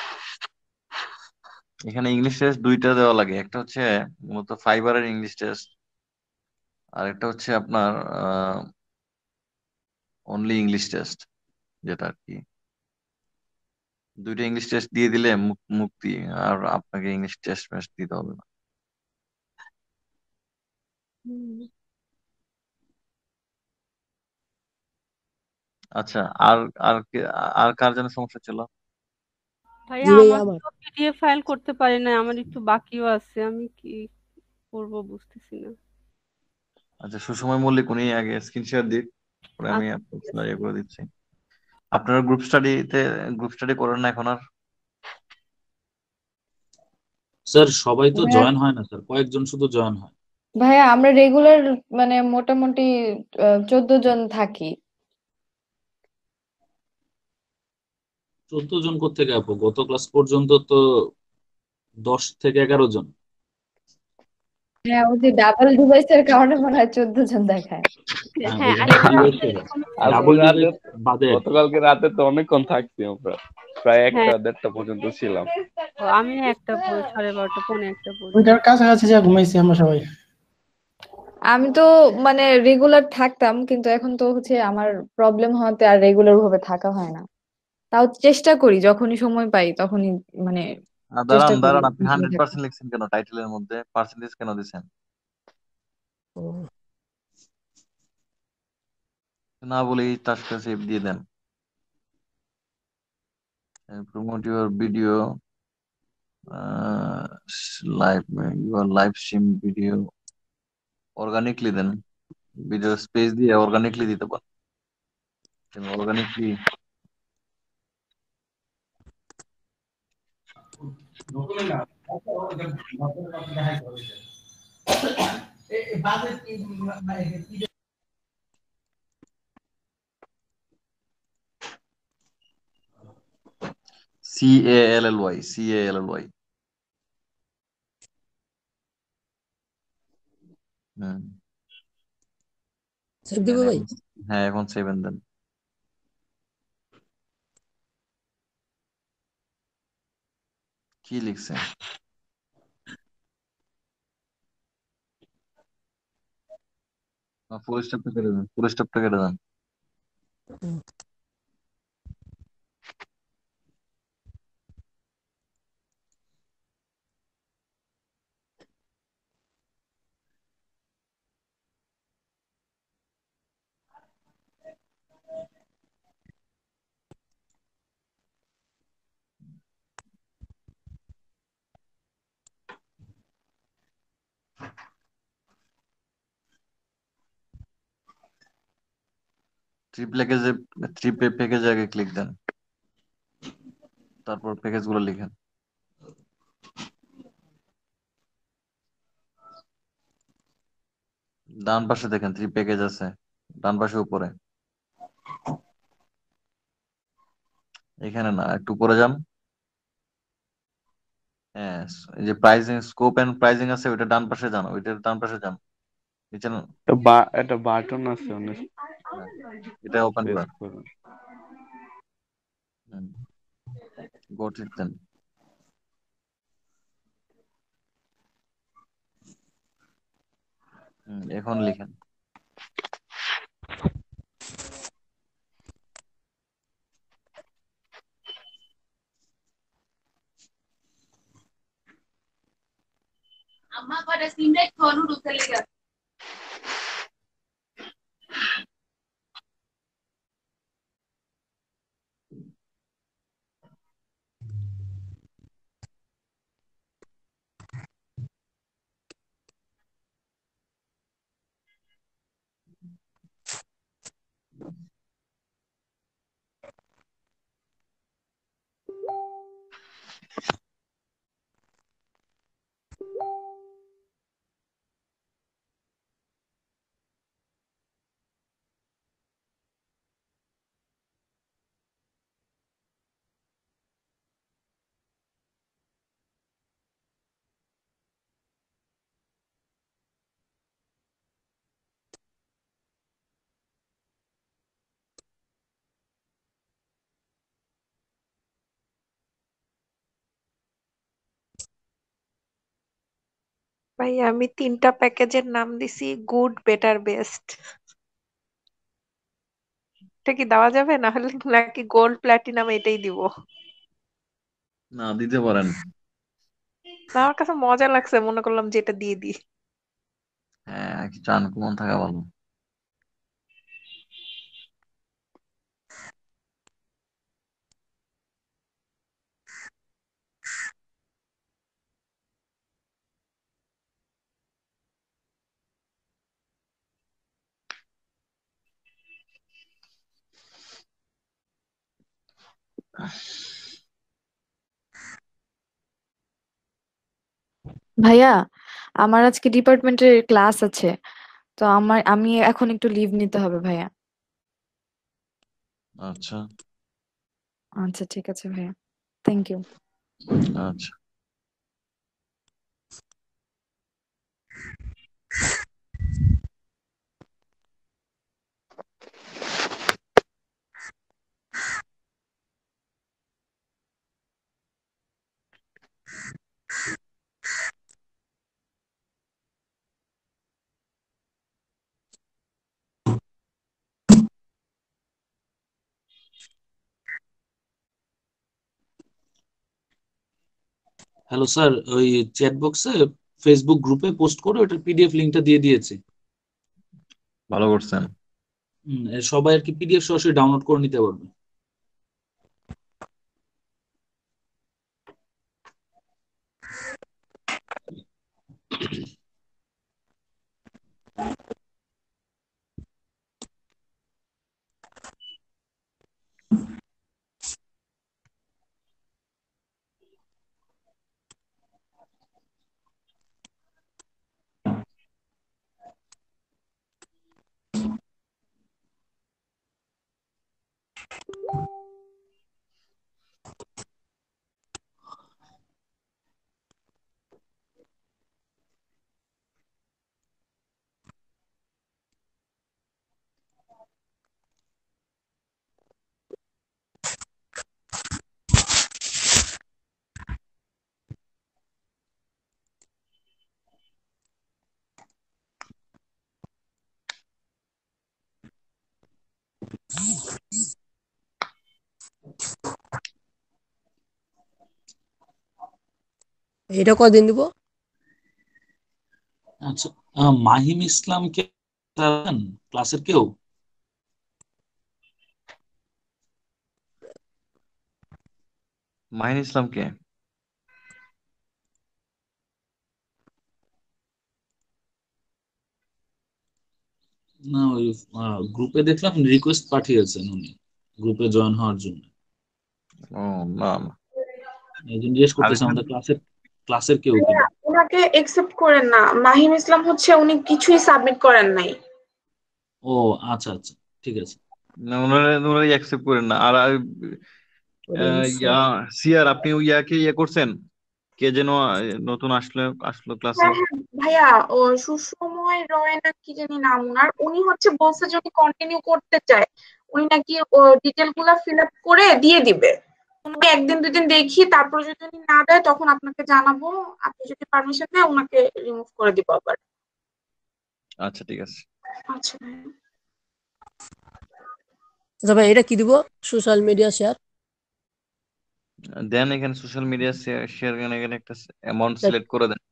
এখানে ইংলিশ টেস্ট দুইটা দেওয়া লাগে, একটা হচ্ছে মূলত ফাইবারের ইংলিশ টেস্ট, আর একটা হচ্ছে আপনার অনলি ইংলিশ টেস্ট, যেটা আর কি দুইটা ইংলিশ টেস্ট দিয়ে দিলে মুক্তি, আর আপনাকে ইংলিশ টেস্ট ম্যাচ দিতে হবে না। আচ্ছা, আর আর আর কার যেন সমস্যা ছিল? ভাইয়া জি ভাই আমার আমার তো পিডিএফ ফাইল করতে পারি না, আমার একটু বাকিও আছে, আমি কি করব বুঝতেছি না। আচ্ছা, সুসময় মল্লিক উনি আগে স্ক্রিন শেয়ার দিক, পরে আমি আচ্ছা আপনার ইয়ে করে দিচ্ছি। আপনারা গ্রুপ স্টাডি করেন না এখন আর? স্যার সবাই তো ভাইয়া জয়েন হয় না স্যার, কয়েকজন শুধু জয়েন হয়। ভাইয়া আমরা রেগুলার মানে মোটামুটি 14 জন থাকি। 14 জন কোত্থেকে আপু? গত ক্লাস পর্যন্ত তো 10 থেকে 11 জন। হ্যাঁ, ওই যে ডাবল ডিভাইসের কারণে মনে হয় 14 জন দেখায়। হ্যাঁ, এখানে আচ্ছা ডিভাইসে আজকে ডাবল রাতে, ডিভাইস বাদে আর কি। গতকালকে রাতে তো অনেকক্ষণ থাকছি আমরা, প্রায় একটা হ্যাঁ, 1:30টা পর্যন্ত ছিলাম। আমি একটা 12:30 পৌনে একটা পর্যন্ত। ওইটার কাছাকাছি যা ঘুমাইছি আমরা সবাই। আমি তো মানে রেগুলার থাকতাম, কিন্তু এখন তো হচ্ছে আমার প্রবলেম হওয়াতে আর রেগুলার ভাবে থাকা হয় না। তাও চেষ্টা করি, যখনই সময় পাই তখনই মানে চেষ্টা দাঁড়ান করি দাঁড়ান, আপনি ওখানে থাকার। 100% লিখছেন কেন টাইটেলের মধ্যে? পার্সেন্টেজ কেন দিছেন? না বলে এই টাস্কটা সেভ দিয়ে দেন। Promote your video, live your live stream video organically দেন। ভিডিও স্পেস দিয়ে অর্গানিকলি দিতে পারেন। অর্গানিকলি CALLY হুম সেভ দিব দেন ভাই? এখন। হ্যাঁ, এখন 7 দেন। কি লিখছেন? ফুল স্টপটা কেটে দেন, ফুল স্টপটা কেটে দেন। থ্রি প্যাকেজে থ্রি প্যাকেজে আগে ক্লিক দেন, তারপর প্যাকেজ গুলো লিখেন। ডান পাশে দেখেন থ্রি প্যাকেজ আছে, ডান পাশে উপরে। এখানে না, একটু উপরে যান। হ্যাঁ, এই যে প্রাইজিং, স্কোপ এন্ড প্রাইজিং আছে, ওইটা ডান পাশে যান, ওইটার ডান পাশে যান। নিচে না? একটা বাটন আছে অনেক, হ্যাঁ, এটা ওপেন প্রেস করেন। করুন। গো দেন। এখন লিখেন। Amma pada sindai khonu rukelega. ভাই আমি 3টা প্যাকেজের নাম দিছি গুড, বেটার, বেস্ট। এটা কি দেওয়া যাবে, না হলে নাকি গোল্ড প্ল্যাটিনাম এটাই দিব? না, দিতে পারেন। না, আমার কাছে মজা লাগছে, মনে করলাম যে এটা দিয়ে দিই। হ্যাঁ, কিছু আনকমন থাকা ভালো। ভাইয়া, আমার আজকে ডিপার্টমেন্টের ক্লাস আছে, তো আমি এখন একটু লিভ নিতে হবে ভাইয়া। আচ্ছা আচ্ছা, ঠিক আছে ভাইয়া, থ্যাংক ইউ। আচ্ছা। হ্যালো স্যার, ওই চ্যাট বক্সে ফেসবুক গ্রুপে পোস্ট করে ওটার পিডিএফ লিংকটা দিয়ে দিয়েছি। ভালো করছেন। সবাই আর কি পিডিএফ সরাসরি ডাউনলোড করে নিতে পারবে। এটা কদিন দিব? আচ্ছা, মাহিম ইসলামকে ক্লাসের কেউ? মাহিন ইসলামকে না, ওই গ্রুপে দেখলাম রিকোয়েস্ট পাঠিয়েছেন উনি গ্রুপে জয়েন হওয়ার জন্য। ও না না, এই জন্য জিজ্ঞেস করতেছি আরেকজন আমাদের ক্লাসের কেউ কিনা। ওনাকে একসেপ্ট করেন না, মাহিম ইসলাম হচ্ছে উনি কিছুই সাবমিট করেন নাই। ও আচ্ছা আচ্ছা, ঠিক আছে। না, ওনারা অ্যাকসেপ্ট করেন না। আর ইয়া সিয়ার, আপনি ওই ইয়াকে ইয়ে করছেন? কে যেন নতুন আসলো ক্লাসে। হ্যাঁ হ্যাঁ ভাইয়া, ও সুষময় রয় না কি জানি নাম ওনার, উনি হচ্ছে বলছে যদি কন্টিনিউ করতে চায় উনি নাকি ডিটেল গুলা ফিল আপ করে দিয়ে দিবে। উনি একদিন দুদিন দেখি, তারপর যদি উনি না দেয় তখন আপনাকে জানাবো, আপনি যদি পারমিশন দেয় ওনাকে রিমুভ করে দিব আবার। আচ্ছা ঠিক আছে। আচ্ছা ভাইয়া। আচ্ছা ভাই, এটা কি দিব? সোশ্যাল মিডিয়া শেয়ার দেন এখানে সোশ্যাল মিডিয়া শেয়ার, এখানে একটা অ্যামাউন্ট সিলেক্ট করে দেন।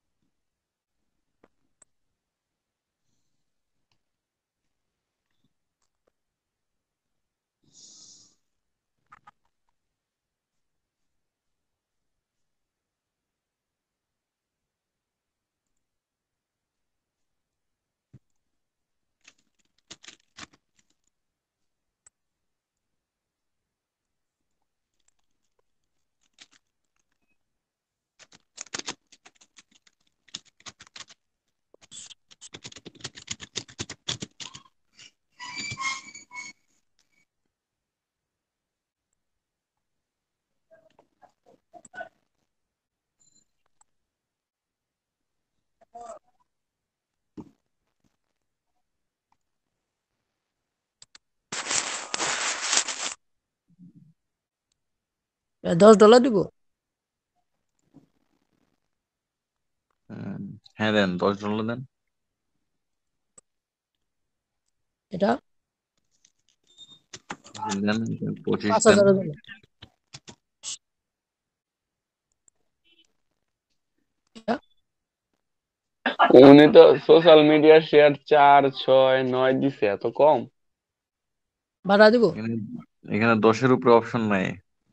$10 দিব? হ্যাঁ দেন, $10 দেন। এটা দেন 25 দেন। 5,000 দেব। উনি তো সোশ্যাল মিডিয়া শেয়ার 4, 6, 9 দিছে, এত কম? বাড়া দিব? এখানে 10-এর উপরে অপশন নাই।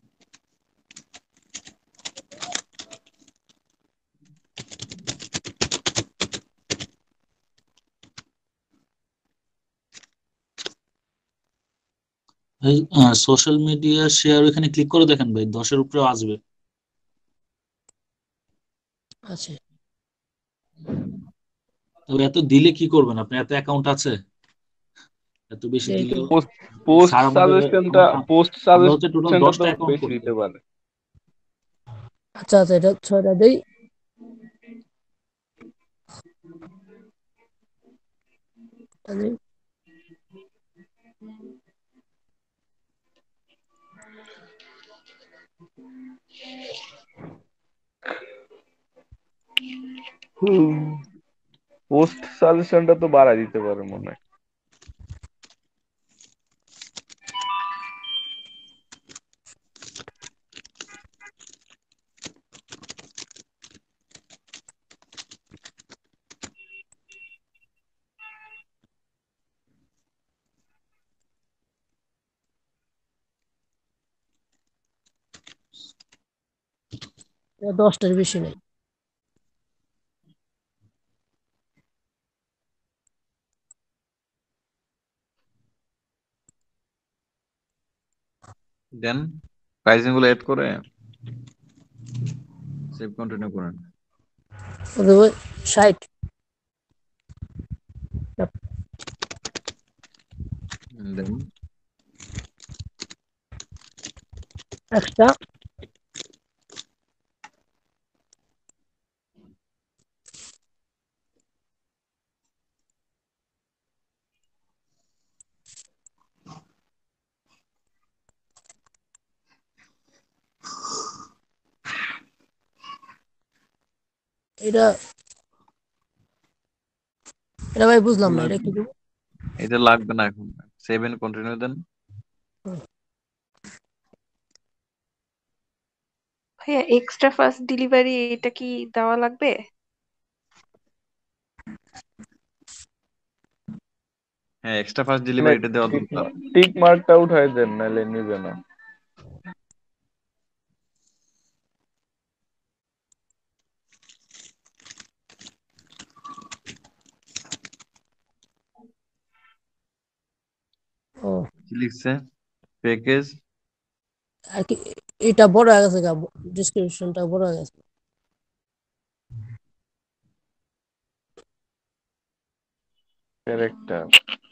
সোশ্যাল মিডিয়া শেয়ার এখানে ক্লিক করে দেখেন ভাই, 10-এর উপরেও আসবে। আচ্ছা, তবে এত দিলে কি করবেন আপনি? এত অ্যাকাউন্ট আছে, এত বেশি এইটো দিলেও পোস্ট স্যার আমাদের আমরা হচ্ছে টোটাল সাজেশনটা 10টা তো অ্যাকাউন্ট বেশি করতে দিতে পারে। আচ্ছা আচ্ছা, এটা 6টা দেই। এটা দেই। পোস্ট সাজেশনটা তো বাড়ায় দিতে পারে মনে হয়। 10টার বেশি নাই। দেন প্রাইসিং গুলো এড করে সেভ কন্টিনিউ করেন। 60। দেন এক্সট্রা এটা এটা ভাই বুঝলাম না, এটা কি দেবো? এটা লাগবে না এখন, সেভ এন্ড কন্টিনিউ দেন। ভাইয়া এক্সট্রা ফাস্ট ডেলিভারি এটা কি দেওয়া লাগবে? হ্যাঁ, এক্সট্রা ফাস্ট মানে ডেলিভারিটা দেওয়া দরকার। টিক মার্কটা উঠাই দেন, নাহলে নিবে না। ও কি লিখছে প্যাকেজ? আর কি এটা বড় হয়ে গেছে, ডেসক্রিপশনটা বড় হয়ে গেছে। ক্যারেক্টার।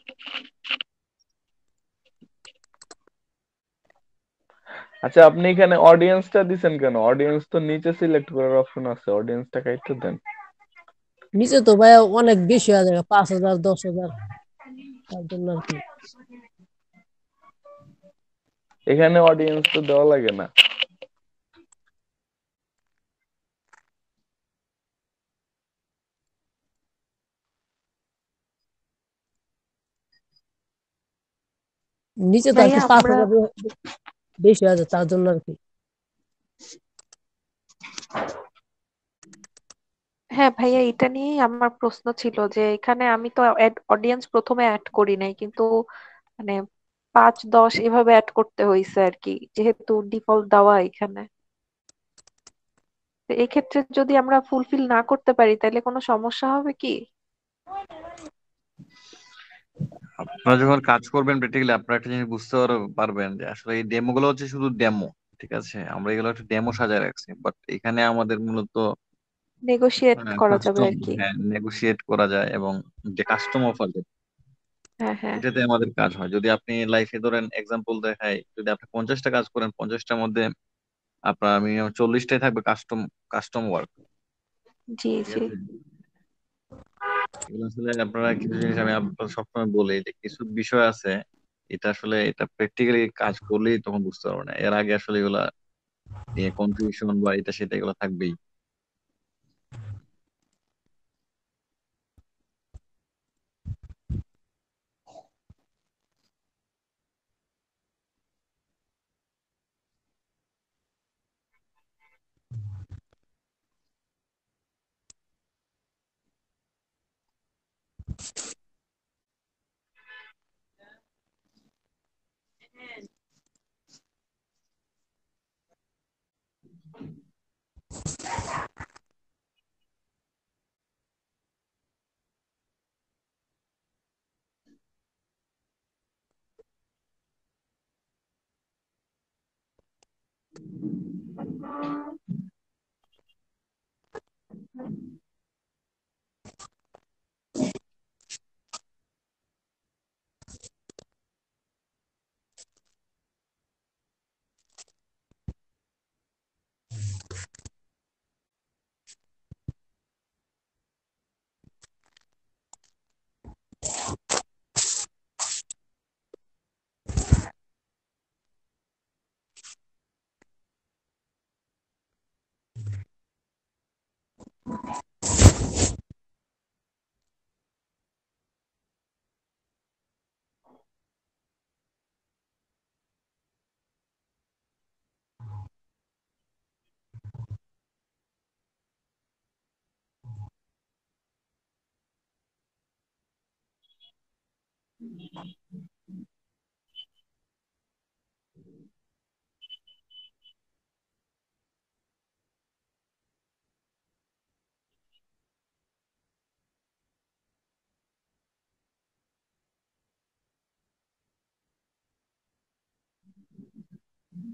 আচ্ছা, আপনি এখানে অডিয়েন্সটা দিছেন কেন? অডিয়েন্স তো নিচে সিলেক্ট করার অপশন আছে, অডিয়েন্সটা কাইটে দেন। নিচে তো ভাই অনেক বেশি হয়ে যায়, 5,000 10,000, তার জন্য আর কি। এখানে অডিয়েন্স তো দেওয়া লাগে না। নিচে তো আর ভাইয়া কি আমরা 5,000 বেশি হয়ে যায়, তার জন্য আর কি। হ্যাঁ ভাইয়া, এটা নিয়েই আমার প্রশ্ন ছিল যে এখানে আমি তো অডিয়েন্স প্রথমে অ্যাড করি নাই, কিন্তু মানে 5 10 এভাবে অ্যাড করতে হয়েছে আর কি, যেহেতু ডিফল্ট দেওয়া এখানে। তো এক্ষেত্রে যদি আমরা ফুলফিল না করতে পারি তাহলে কোনো সমস্যা হবে কি? আপনারা যখন কাজ করবেন প্র্যাকটিক্যালি আপনারা একটা জিনিস বুঝতে পারবেন যে আসলে এই ডেমো গুলো হচ্ছে শুধু ডেমো। ঠিক আছে, আমরা এগুলো একটা ডেমো সাজায় রাখছি, বাট এখানে আমাদের মূলত নেগোশিয়েট করা যাবে কাস্টম, আর কি। হ্যাঁ, নেগোশিয়েট করা যায় এবং যে কাস্টম অফার, হ্যাঁ হ্যাঁ। এটাতে আমাদের কাজ হয়। যদি আপনি লাইফে ধরেন এক্সাম্পল দেখাই, যদি আপনি 50টা কাজ করেন, 50টার মধ্যে আপনার মিনিমাম 40টাই থাকবে কাস্টম, কাস্টম ওয়ার্ক। জি ঠিক জি। আছে, এগুলো আসলে আপনারা কিছু জিনিস আমি আপনাদের সবসময় বলি যে কিছু বিষয় আছে, এটা আসলে এটা প্র্যাকটিক্যালি কাজ করলেই তখন বুঝতে পারবে না, এর আগে আসলে এগুলা নিয়ে কনফিউশন বা এটা সেটা এগুলো থাকবেই।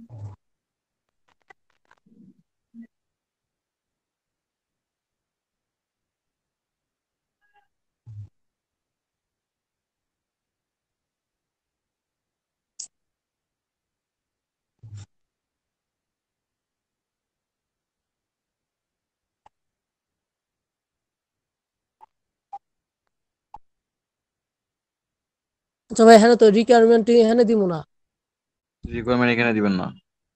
আচ্ছা ভাই, এখানে তো রিকোয়ারমেন্ট এখানে দিব না। রিকোয়ারমেন্ট এখানে দিবেন না।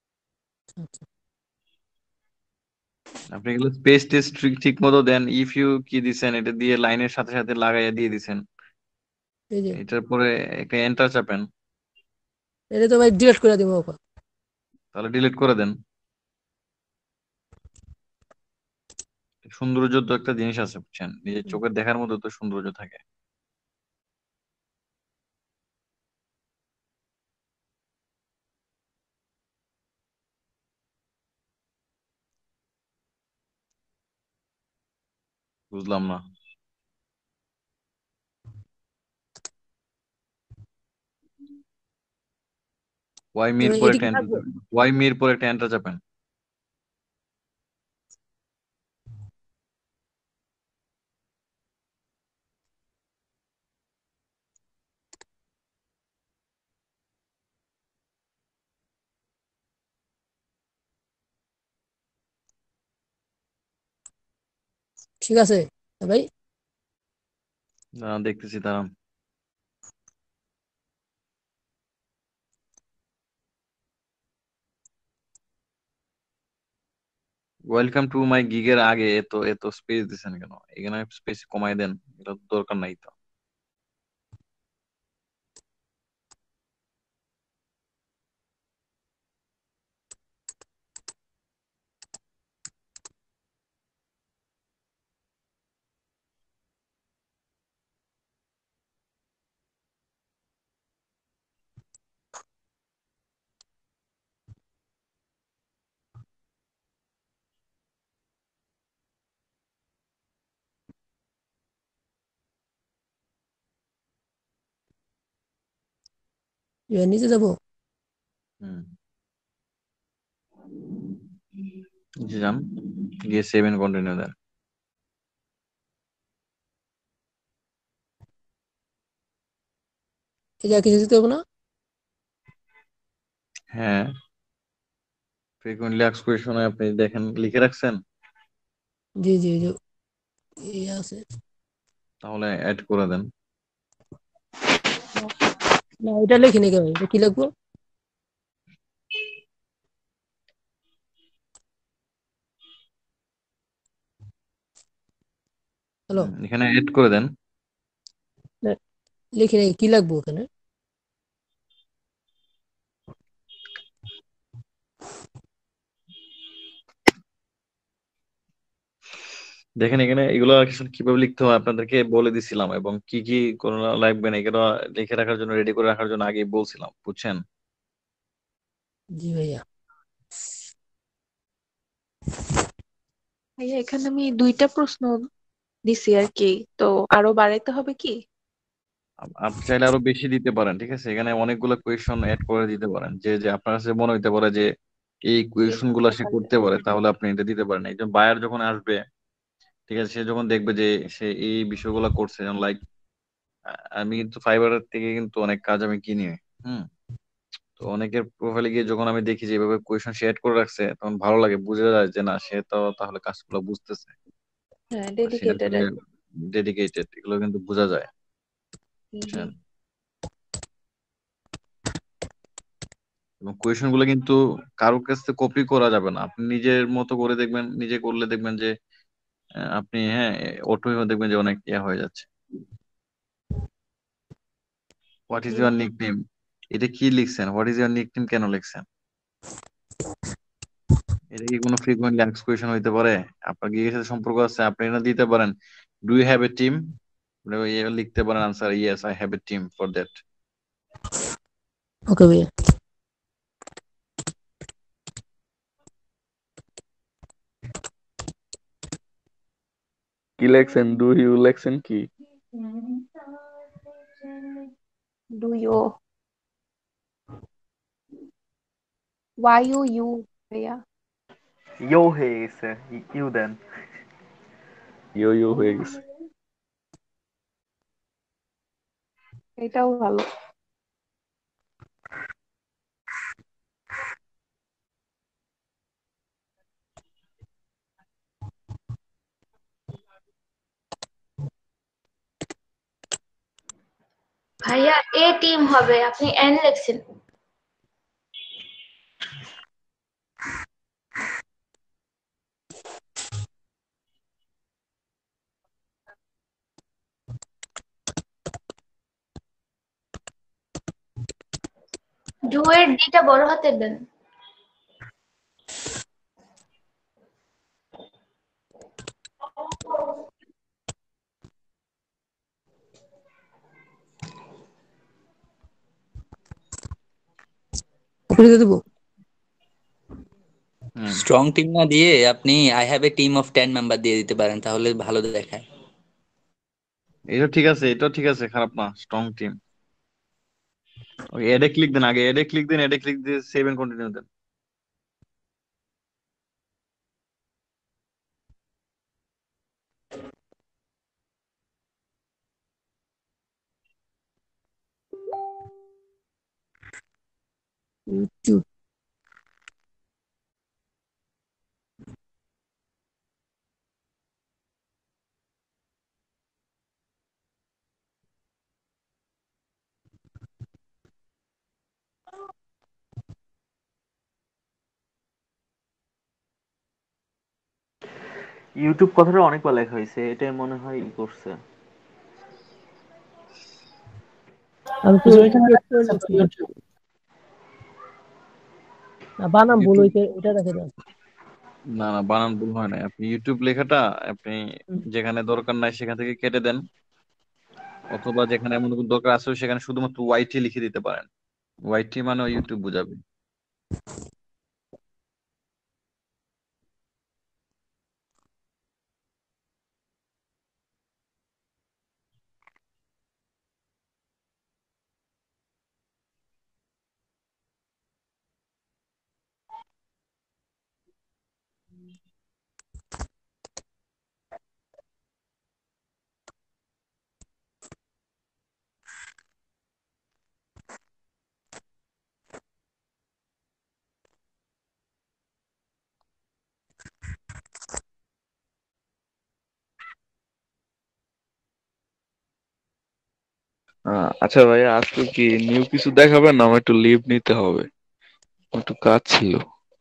আপনি এগুলো স্পেস টেস্ট ঠিক মতো দেন। ইফ ইউ কি দিছেন এটা দিয়ে লাইনের সাথে সাথে লাগাইয়া দিয়ে দিছেন। এই যে এটার পরে একটা এন্টার চাপেন, এটা তো ভাই ডিলিট করে দিব ওকে। তাহলে ডিলিট করে দেন। সৌন্দর্য তো একটা জিনিস আছে বুঝছেন, নিজের চোখের দেখার মতো তো সৌন্দর্য থাকে। বুঝলাম না। ওয়াই তো মির পর এটা একটা কি এন্টার লাগবে? চাপেন, ওয়াই মির পর একটা এন্টার চাপেন। ঠিক আছে ভাই। দেখতেছি দাঁড়ান। ওয়েলকাম টু মাই গিগের আগে এত এত স্পেস দিছেন কেন? এখানে স্পেস কমাই দেন, এটা তো দরকার নাই তো। এবার নিচে যাবো। হুম, জি যান, গিয়ে সেভ এন্ড কন্টিনিউ দেন। এটা কিছু দিতে হবে না? হ্যাঁ, ফ্রিকোয়েন্টলি আস্কড কোয়েশনে আপনি দেখেন লিখে রাখছেন, জি জি জি, এই আছে। তাহলে অ্যাড করে দেন। না এটা লিখিনি কেন, এটা কি লিখবো? হ্যালো, এখানে অ্যাড করে দেন। লিখিনি, কি লাগবো এখানে? দেখেন এখানে এগুলো আসলে কিভাবে লিখতে হয় আপনাদেরকে বলে দিছিলাম, এবং কি কি করা লাগবে না এগুলো লিখে রাখার জন্য, রেডি করে রাখার জন্য আগেই বলছিলাম, বুঝছেন? জি ভাইয়া। ভাইয়া এখানে আমি 2টা প্রশ্ন দিছি আর কি, তো আরো বাড়াইতে হবে কি? আপনি চাইলে আরো বেশি দিতে পারেন, ঠিক আছে? এখানে অনেকগুলো কোয়েশন অ্যাড করে দিতে পারেন, যে যে আপনার কাছে মনে হইতে পারে যে এই কোয়েশন গুলো সে করতে পারে, তাহলে আপনি এটা দিতে পারেন। একজন বায়ার যখন আসবে, ঠিক আছে, সে যখন দেখবে যে সে এই বিষয়গুলো করছে, যেমন লাইক আমি কিন্তু ফাইবার থেকে কিন্তু অনেক কাজ আমি কিনি। হুম, তো অনেকের প্রোফাইলে গিয়ে যখন আমি দেখি যে এভাবে কোয়েশন সে অ্যাড করে রাখছে, তখন ভালো লাগে, বোঝা যায় যে না, সে তো তাহলে কাজগুলো বুঝতেছে, হ্যাঁ, বা সে ডেডিকেটেড আসলে আর ডেডিকেটেড, এগুলো কিন্তু বোঝা যায়, কি। বুঝছেন? এবং কোয়েশন গুলো কিন্তু কারোর কাছ থেকে কপি করা যাবে না, আপনি নিজের মতো করে দেখবেন, নিজে করলে দেখবেন যে আপনি, হ্যাঁ, অটো দেখবেন যে অনেক ইয়া হয়ে যাচ্ছে। হোয়াট ইজ জি। ইউর নিকনেম, এটা কি লিখছেন? হোয়াট ইজ ইউর নিকনেম কেন লিখছেন? এটা কি কোনো ফ্রিকোয়েন্টলি আস্কড কোয়েশন হইতে পারে? আপনার গিগের সাথে সম্পর্ক আছে, আপনি এটা দিতে পারেন। Do you have a team, লিখতে পারেন answer yes I have a team for that. Okay ভাইয়া। কি লেখছেন? ডু ইউ লেখছেন কি? ডু ইউ YOU ভাইয়া। ইউ হয়ে গেছে, ইউ দেন। ইয়ো হয়ে গেছে। এটাও ভালো। ভাইয়া এ টিম হবে, আপনি এন লিখছেন। ডু এর ডিটা বড় হাতের দেন। ওকে দিয়ে দেবো। স্ট্রং টিম না দিয়ে আপনি I have a team of 10 member দিয়ে দিতে পারেন, তাহলে ভালো দেখায়। এটা ঠিক আছে, এটা ঠিক আছে, খারাপ না, স্ট্রং টিম। ওকে, এডে ক্লিক দেন, আগে এডে ক্লিক দেন, এডে ক্লিক দিয়ে সেভ এন্ড কন্টিনিউ দেন। ইউটিউব। ইউটিউব কথাটা অনেকবার লেখা হয়েছে, এটাই মনে হয় ই করছে। আমি তো ওই যে ওইখানে check লেখা করে আছে তো নিচ্ছি। ইউটিউব। না, বানাম ভুল ইউটিউব, হয়েছে, এটা দেখে না। না না, বানান ভুল হয় না। আপনি ইউটিউব লেখাটা আপনি যেখানে দরকার নাই সেখান থেকে কেটে দেন, অথবা যেখানে এমন কোনো দরকার আছে সেখানে শুধুমাত্র ওয়াইটি লিখে দিতে পারেন। ওয়াইটি মানে ইউটিউব বোঝাবে। আচ্ছা ভাইয়া, আজকে কি নিউ কিছু দেখাবেন না? আমার একটু লিভ নিতে হবে, একটু কাজ ছিল।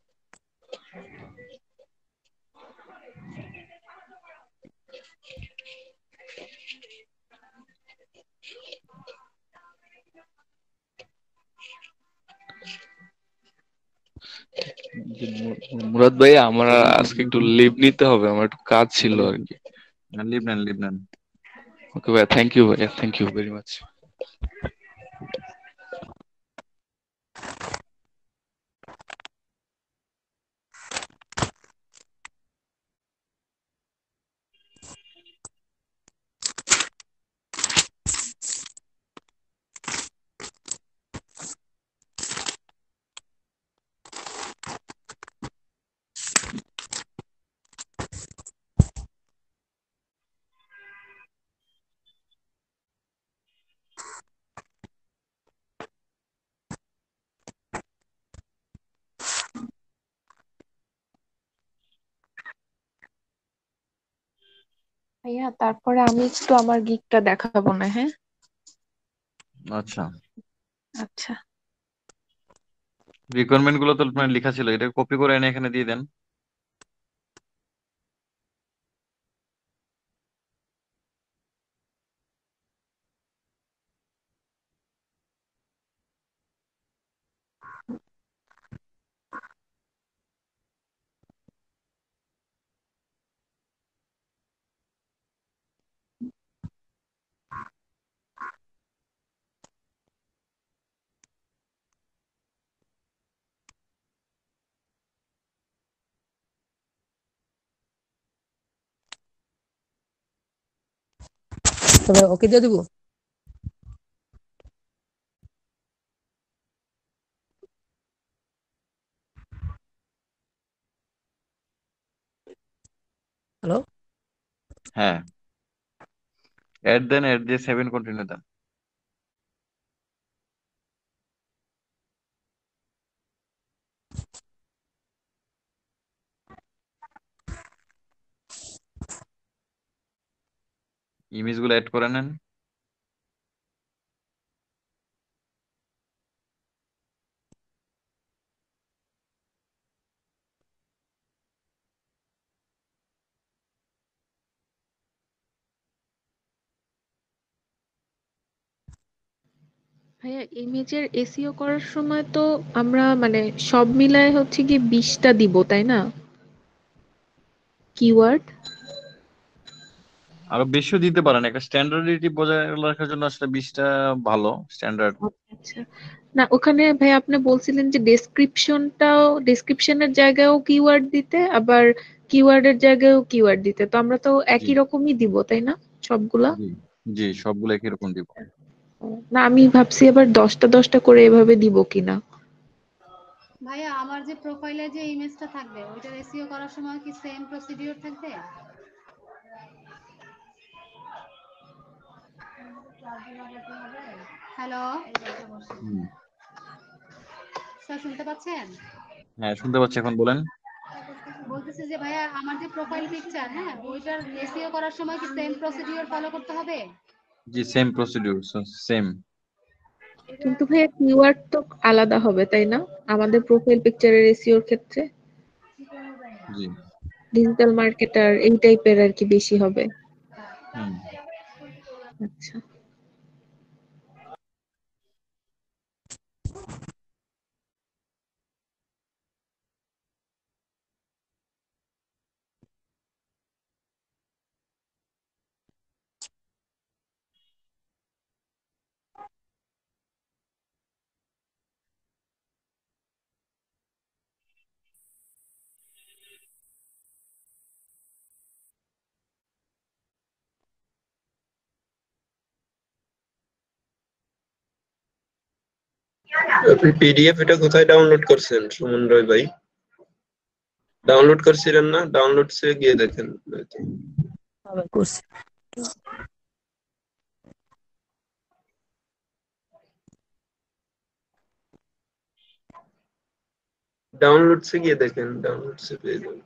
মুরাদ ভাই, আমার আজকে একটু লিভ নিতে হবে, আমার একটু কাজ ছিল আর কি। লিভ নেন, লিভ নেন। ওকে ভাইয়া, থ্যাংক ইউ ভাইয়া, থ্যাংক ইউ ভেরি মাচ। ভাইয়া তারপরে আমি একটু আমার গিকটা দেখাবো না, হ্যাঁ? আচ্ছা, আচ্ছা। রিকোয়ারমেন্ট গুলো তো আপনার লেখা ছিল, এটা কপি করে এনে এখানে দিয়ে দেন। তবে ওকে দিয়ে দেবো। হ্যাঁ, অ্যাড দেন, অ্যাড দিয়ে 7 কন্টিনিউ দেন। ইমেজ গুলো অ্যাড করে নেন। ভাইয়া ইমেজের এসইও করার সময় তো আমরা মানে সব মিলায় হচ্ছে কি 20টা দিব তাই না কিওয়ার্ড? আরো বেশিও দিতে পারেন, একটা স্ট্যান্ডার্ডিটি বজায় রাখার জন্য আসলে 20টা ভালো স্ট্যান্ডার্ড। আচ্ছা, না ওখানে ভাই আপনি বলছিলেন যে ডেসক্রিপশনের জায়গায়ও কিওয়ার্ড দিতে আবার কিওয়ার্ডের জায়গায়ও কিওয়ার্ড দিতে, তো আমরা তো জি একই রকমই দিব তাই না সবগুলা? জি জি, সবগুলো একই রকম দিব। না আমি ভাবছি আবার 10টা 10টা করে এভাবে দিব কিনা। ভাইয়া আমার যে প্রোফাইলে যে ইমেজটা থাকবে ওইটার এসইও করার সময় কি সেম প্রসিডিওর থাকবে? হ্যালো হুম, স্যার, শুনতে পাচ্ছেন? হ্যাঁ শুনতে পাচ্ছি, এখন বলেন। বলতেছি যে ভাইয়া আমার যে প্রোফাইল পিকচার, হ্যাঁ, ওইটার এসইও করার সময় কি সেম প্রসিডিওর ফলো করতে হবে? জি, সেম প্রসিডিউর, সেম। কিন্তু ভাইয়া কিওয়ার্ড তো আলাদা হবে তাই না আমাদের প্রোফাইল পিকচারের এসইওর ক্ষেত্রে? জি। ডিজিটাল মার্কেটার এই টাইপের আর কি বেশি হবে। হুম। আচ্ছা, আপনি পিডিএফ এটা কোথায় ডাউনলোড করছেন সুমন রয় ভাই? ডাউনলোড করছিলেন না? ডাউনলোডসে গিয়ে দেখেন হয়তো। আবার করছি। ডাউনলোডসে গিয়ে দেখেন, ডাউনলোডসে পেয়ে যাবেন।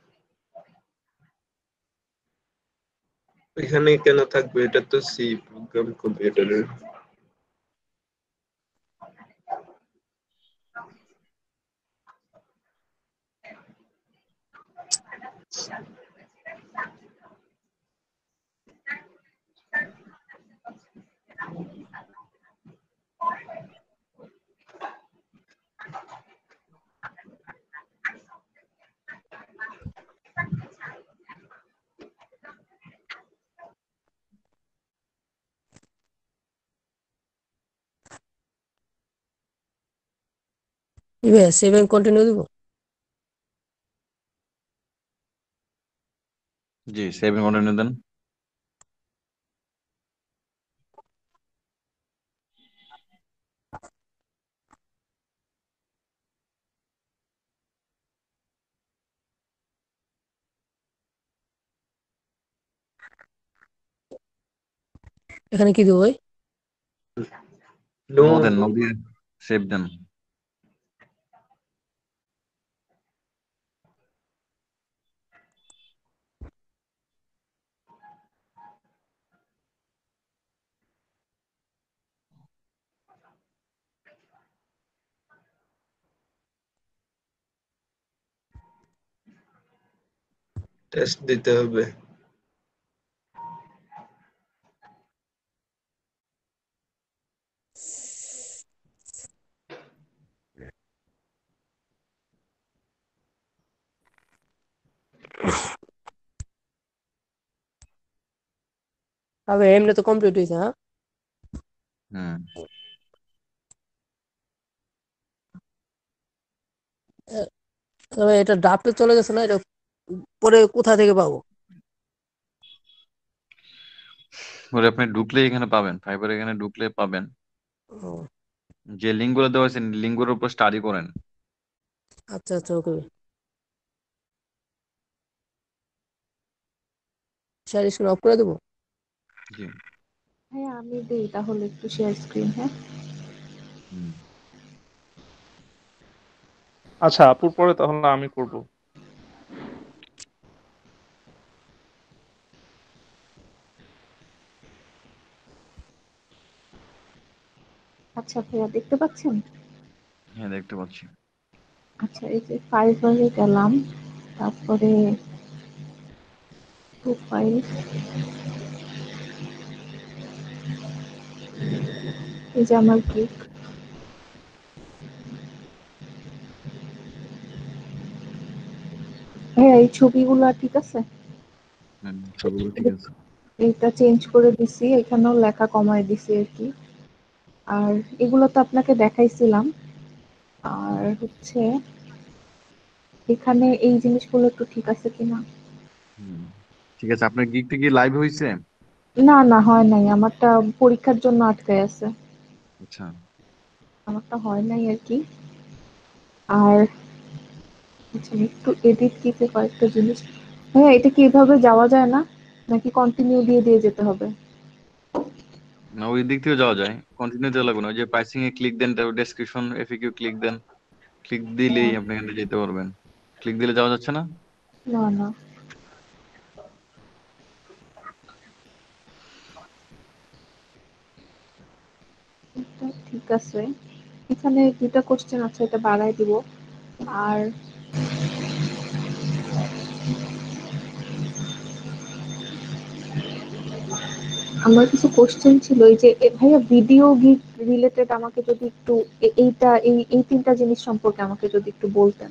এখানে কেন থাকবে? এটা তো সি প্রোগ্রাম কম্পিউটারের। ইবে সেভ এন্ড কন্টিনিউ দিব। জি, সেভ কন্টিনিউ দেন। এখানে কি দিব ভাই? নো দেন, নো দিয়ে সেভ দেন। টেস্ট দিতে হবে। আবে এমনি তো কমপ্লিট হয়েছে। হ্যাঁ, হুম। তবে এটা ড্রাফটে চলে গেছে না, এটা পরে কোথা থেকে পাবো? ওরে আপনি ঢুকলে এখানে পাবেন, ফাইবার এখানে ঢুকলে পাবেন। ও, যে লিঙ্ক গুলো দেওয়া আছে লিঙ্ক গুলোর উপর স্টাডি করেন। আচ্ছা আচ্ছা, ওকে। শেয়ার স্ক্রিন অফ করে দেবো? জি। হ্যাঁ আমি দেই তাহলে একটু শেয়ার স্ক্রিন। হ্যাঁ হুম। আচ্ছা, আপুর পরে তাহলে আমি করব। আচ্ছা ভাইয়া দেখতে পাচ্ছেন? হ্যাঁ দেখতে পাচ্ছি। আচ্ছা এই যে ফাইবারে গেলাম, তারপরে প্রোফাইল, এই যে আমার গিগ। হ্যাঁ এই ছবিগুলা ঠিক আছে? সবগুলো ঠিক আছে। এইটা চেঞ্জ করে দিছি, এখানেও লেখা কমায় দিছি আর কি। আর এগুলো তো আপনাকে দেখাইছিলাম। আর হচ্ছে এখানে এই জিনিসগুলো একটু ঠিক আছে কিনা। হুম, ঠিক আছে। আপনার গিগটা কি লাইভ হয়েছে? না না হয় নাই, আমারটা পরীক্ষার জন্য আটকায় আছে, আচ্ছা। আমারটা হয় নাই আর কি। আর আচ্ছা আমি একটু এডিট দিতে কয়েকটা জিনিস। হ্যাঁ এটা কি এভাবে যাওয়া যায় না, নাকি কন্টিনিউ দিয়ে দিয়ে যেতে হবে? না, ওই দিক থেকে যাওয়া যায়, কন্টিনিউ দেওয়া লাগবে না। ওই যে প্রাইসিং এ ক্লিক দেন, তারপর ডেসক্রিপশন এফিকিউ ক্লিক দেন, ক্লিক দিলেই আপনি এখানে যেতে পারবেন। ক্লিক দিলে যাওয়া যাচ্ছে না? না না এটা ঠিক আছে। এখানে দুটা কোশ্চেন আছে, এটা বাড়াই দিব। আর আমার কিছু কোশ্চেন ছিল, এই যে ভাইয়া ভিডিও গিগ রিলেটেড আমাকে যদি একটু এইটা এই তিনটা জিনিস সম্পর্কে আমাকে যদি একটু বলতেন।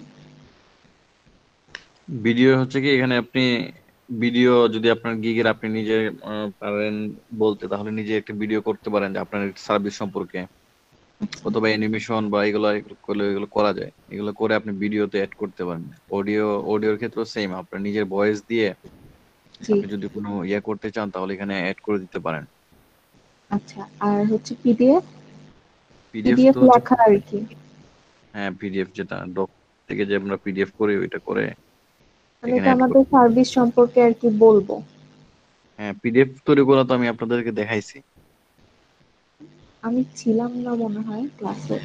ভিডিও হচ্ছে কি, এখানে আপনি ভিডিও যদি আপনার গিগের আপনি নিজে পারেন বলতে, তাহলে নিজে একটা ভিডিও করতে পারেন যে আপনার সার্ভিস সম্পর্কে, অথবা অ্যানিমেশন বা এগুলো এগুলো করলে এগুলো করা যায়। এগুলো করে আপনি ভিডিওতে অ্যাড করতে পারেন। অডিওর ক্ষেত্রেও সেম, আপনার নিজের ভয়েস দিয়ে জি আপনি যদি কোনো ইয়ে করতে চান তাহলে এখানে অ্যাড করে দিতে পারেন। আচ্ছা। আর হচ্ছে পিডিএফ, পিডিএফ পিডিএফ তো হচ্ছে, লেখা আর কি, হ্যাঁ পিডিএফ যেটা ডক থেকে যে আমরা পিডিএফ করি ওইটা করে মানে এখানে এটা অ্যাড আমাদের করতে। সার্ভিস সম্পর্কে আর কি বলবো। হ্যাঁ, পিডিএফ তৈরি করা তো আমি আপনাদেরকে দেখাইছি। আমি ছিলাম না মনে হয় ক্লাসে।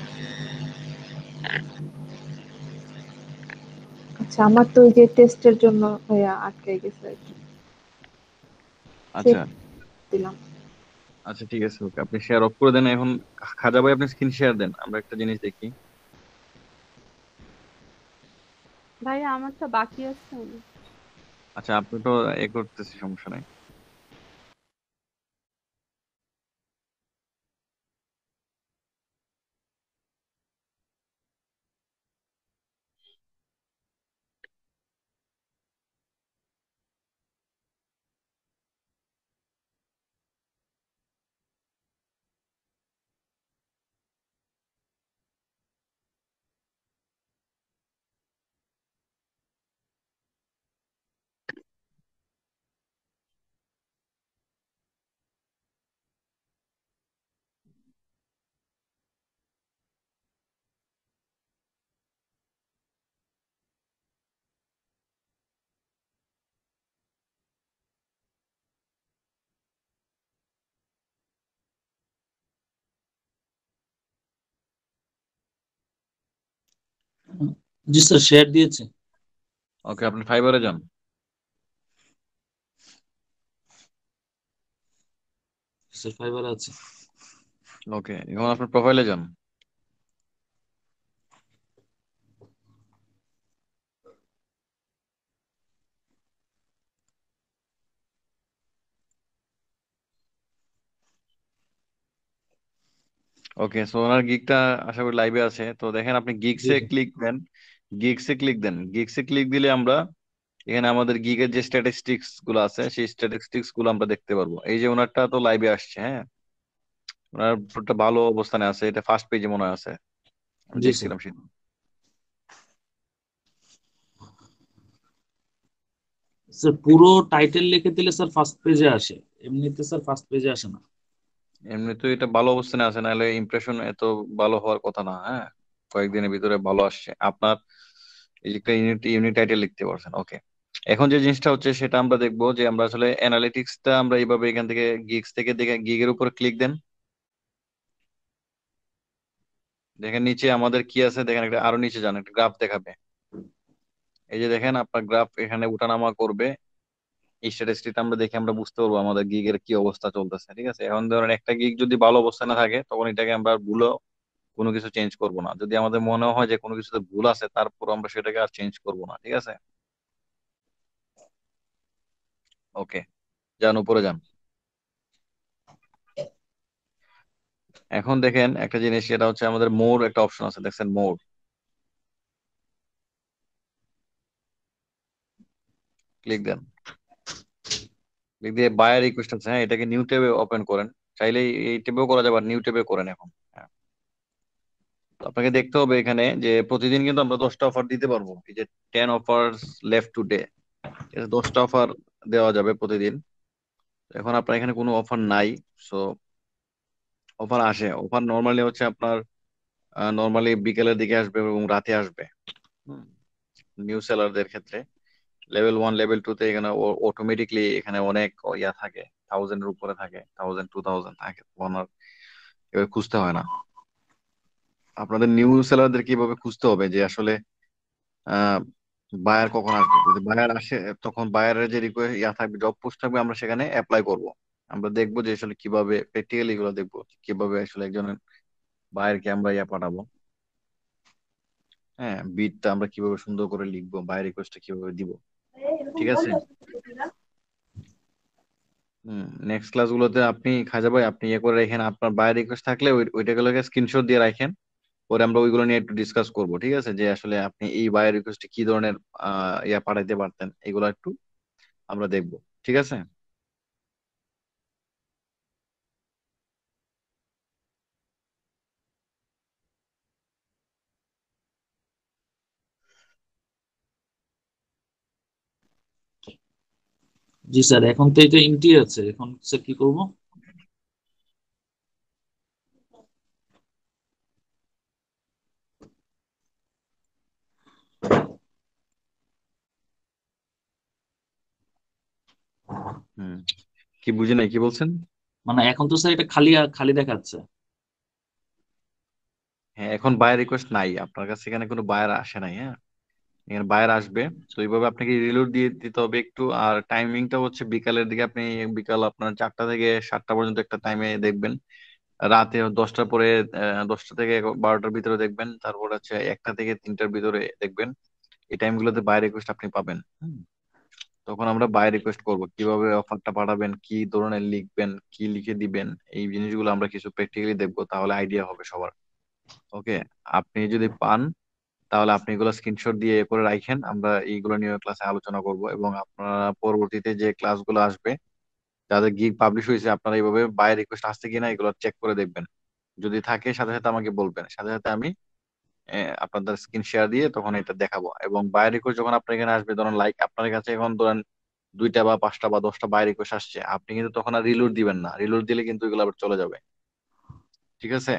আচ্ছা আমার তো ওই যে টেস্টের জন্য ভাইয়া আটকে গেছে আর কি, আচ্ছা। সেভ দিলাম। আচ্ছা ঠিক আছে, ওকে, আপনি শেয়ার অফ করে দেন এখন। খাজা ভাই আপনি স্ক্রিন শেয়ার দেন, আমরা একটা জিনিস দেখি। ভাইয়া আমারটা বাকি আছে। আচ্ছা, আপনি তো এ করতেছি, সমস্যা নাই। জি স্যার, শেয়ার দিয়েছে। ওকে, আপনি ফাইবারে যান। স্যার ফাইবার আছে। ওকে, এখন আপনার প্রোফাইলে যান। ওকে, সো ওনার গিগটা আশা করি লাইভে আছে। তো দেখেন, আপনি জি গিগসে স্যার। ক্লিক দেন, গিগসে ক্লিক দেন। গিগসে ক্লিক দিলে আমরা এখানে আমাদের গিগের যে স্ট্যাটিস্টিক্স গুলো আছে সেই স্ট্যাটিস্টিক্স গুলো আমরা দেখতে পারবো। এই যে ওনারটা তো লাইভে আসছে, হ্যাঁ, ওনার একটা ভালো অবস্থানে আছে, এটা ফার্স্ট পেজে মনে হয় আছে, আমি জি স্যার। দেখছিলাম সেদিন। স্যার পুরো টাইটেল লিখে দিলে স্যার ফার্স্ট পেজে আসে, এমনিতে স্যার ফার্স্ট পেজে আসে না। এমনি তো এটা ভালো অবস্থানে আছে, নাহলে ইমপ্রেশন এত ভালো হওয়ার কথা না। হ্যাঁ, কয়েকদিনের ভিতরে ভালো আসছে আপনার। এই যে একটা ইউনিট ইউনিট টাইটেল লিখতে পারছেন, ওকে। এখন যে জিনিসটা হচ্ছে সেটা আমরা দেখবো যে আমরা আসলে অ্যানালিটিক্সটা আমরা এইভাবে এখান থেকে গিগস থেকে দেখে গিগের উপর ক্লিক দেন, দেখেন নিচে আমাদের কি আছে, দেখেন একটা আরো নিচে যান, একটা গ্রাফ দেখাবে। এই যে দেখেন আপনার গ্রাফ এখানে উঠানামা করবে, এই স্ট্যাটিস্টিকটা আমরা দেখে আমরা বুঝতে পারবো আমাদের গিগের কি অবস্থা চলতেছে। ঠিক আছে, এখন ধরেন একটা গিগ যদি ভালো অবস্থায় না থাকে তখন এটাকে আমরা ভুলো কোনো কিছু চেঞ্জ করব না। যদি আমাদের মনে হয় যে কোনো কিছুতে ভুল আছে তারপর আমরা সেটাকে আর চেঞ্জ করব না। ঠিক আছে, ওকে, যান উপরে যান। এখন দেখেন একটা জিনিস, সেটা হচ্ছে আমাদের মোর একটা অপশন আছে, দেখছেন মোর, ক্লিক দেন। ক্লিক দিয়ে বায়ার রিকোয়েস্ট আছে, হ্যাঁ এটাকে নিউ ট্যাবে ওপেন করেন, চাইলে এই ট্যাবেও করা যাবে আর নিউ ট্যাবে করেন এখন। হ্যাঁ, তো আপনাকে দেখতে হবে এখানে যে প্রতিদিন কিন্তু আমরা 10টা অফার দিতে পারবো। এই যে 10 অফার্স লেফট টুডে, 10টা অফার দেওয়া যাবে প্রতিদিন। এখন আপনার এখানে কোনো অফার নাই, সো অফার আসে, অফার নর্মালি হচ্ছে আপনার নর্মালি বিকেলের দিকে আসবে এবং রাতে আসবে নিউ সেলারদের ক্ষেত্রে। লেভেল 1 লেভেল 2 তে এখানে অটোমেটিকলি এখানে অনেক ইয়া থাকে, 1000-এর উপরে থাকে, 1000 2000 থাকে, তখন আর এভাবে খুঁজতে হয় না। আপনাদের নিউ সেলারদের কিভাবে খুঁজতে হবে যে আসলে বায়ার কখন আসবে, যদি বায়ার আসে তখন বায়ারের যে রিকোয়েস্ট ইয়া থাকবে, জব পোস্ট থাকবে, আমরা সেখানে অ্যাপ্লাই করব। আমরা দেখবো যে আসলে কিভাবে প্র্যাকটিক্যালি এগুলো দেখবো কিভাবে আসলে একজনের বায়ারকে আমরা ইয়া পাঠাবো। হ্যাঁ, বিটটা আমরা কিভাবে সুন্দর করে লিখবো, বায়ার রিকোয়েস্টটা কিভাবে দিব। ঠিক আছে, নেক্সট ক্লাসগুলোতে আপনি খাজা ভাই আপনি ইয়ে করে রাখেন, আপনার বায়ার রিকোয়েস্ট থাকলে ওইটাগুলোকে স্ক্রিনশট দিয়ে রাখেন, পরে আমরা ওইগুলো নিয়ে একটু ডিসকাস করব। ঠিক আছে, যে আসলে আপনি এই বায়ার রিকোয়েস্টে কি ধরনের ইয়া পাঠাইতে পারতেন, এগুলো একটু আমরা দেখবো। ঠিক আছে, জি স্যার, এখন তো এটা এমটি আছে, এখন স্যার কি করব? কি বুঝি নাই, কি বলছেন? মানে এখন তো স্যার এটা খালি খালি দেখাচ্ছে। হ্যাঁ, এখন বায়ার রিকোয়েস্ট নাই, আপনার কাছে এখানে কোনো বায়ার আসে নাই। হ্যাঁ, এখানে বায়ার আসবে, তো এইভাবে আপনাকে রিলোড দিয়ে দিতে হবে একটু। আর টাইমিংটা হচ্ছে বিকালের দিকে, আপনি বিকাল আপনার 4টা থেকে 7টা পর্যন্ত একটা টাইমে দেখবেন, রাতে 10টার পরে 10টা থেকে 12টার ভিতরে দেখবেন, তারপর হচ্ছে 1টা থেকে 3টার ভিতরে দেখবেন। এই টাইমগুলোতে বায়ার রিকোয়েস্ট আপনি পাবেন। তখন আমরা বায়ার রিকোয়েস্ট করব, কিভাবে অফারটা পাঠাবেন, কি ধরনের লিখবেন, কি লিখে দিবেন, এই জিনিসগুলো আমরা কিছু প্র্যাকটিক্যালি দেখবো, তাহলে আইডিয়া হবে সবার। ওকে, আপনি যদি পান তাহলে আপনি এগুলো স্ক্রিনশট দিয়ে এ করে রাখেন, আমরা এইগুলো নিয়ে ক্লাসে আলোচনা করব। এবং আপনারা পরবর্তীতে যে ক্লাসগুলো আসবে, যাদের গিগ পাবলিশ হয়েছে, আপনারা এইভাবে বায়ার রিকোয়েস্ট আসছে কিনা এগুলো চেক করে দেখবেন। যদি থাকে সাথে সাথে আমাকে বলবেন, সাথে সাথে আমি আপনাদের স্ক্রিন শেয়ার দিয়ে তখন এটা দেখাবো। এবং বায়ার রিকোয়েস্ট যখন আপনার এখানে আসবে, ধরেন লাইক আপনার কাছে এখন ধরেন 2টা বা 5টা বা 10টা বায়ার রিকোয়েস্ট আসছে, আপনি কিন্তু তখন আর রিলোড দিবেন না, রিলোড দিলে কিন্তু এগুলো আবার চলে যাবে। ঠিক আছে,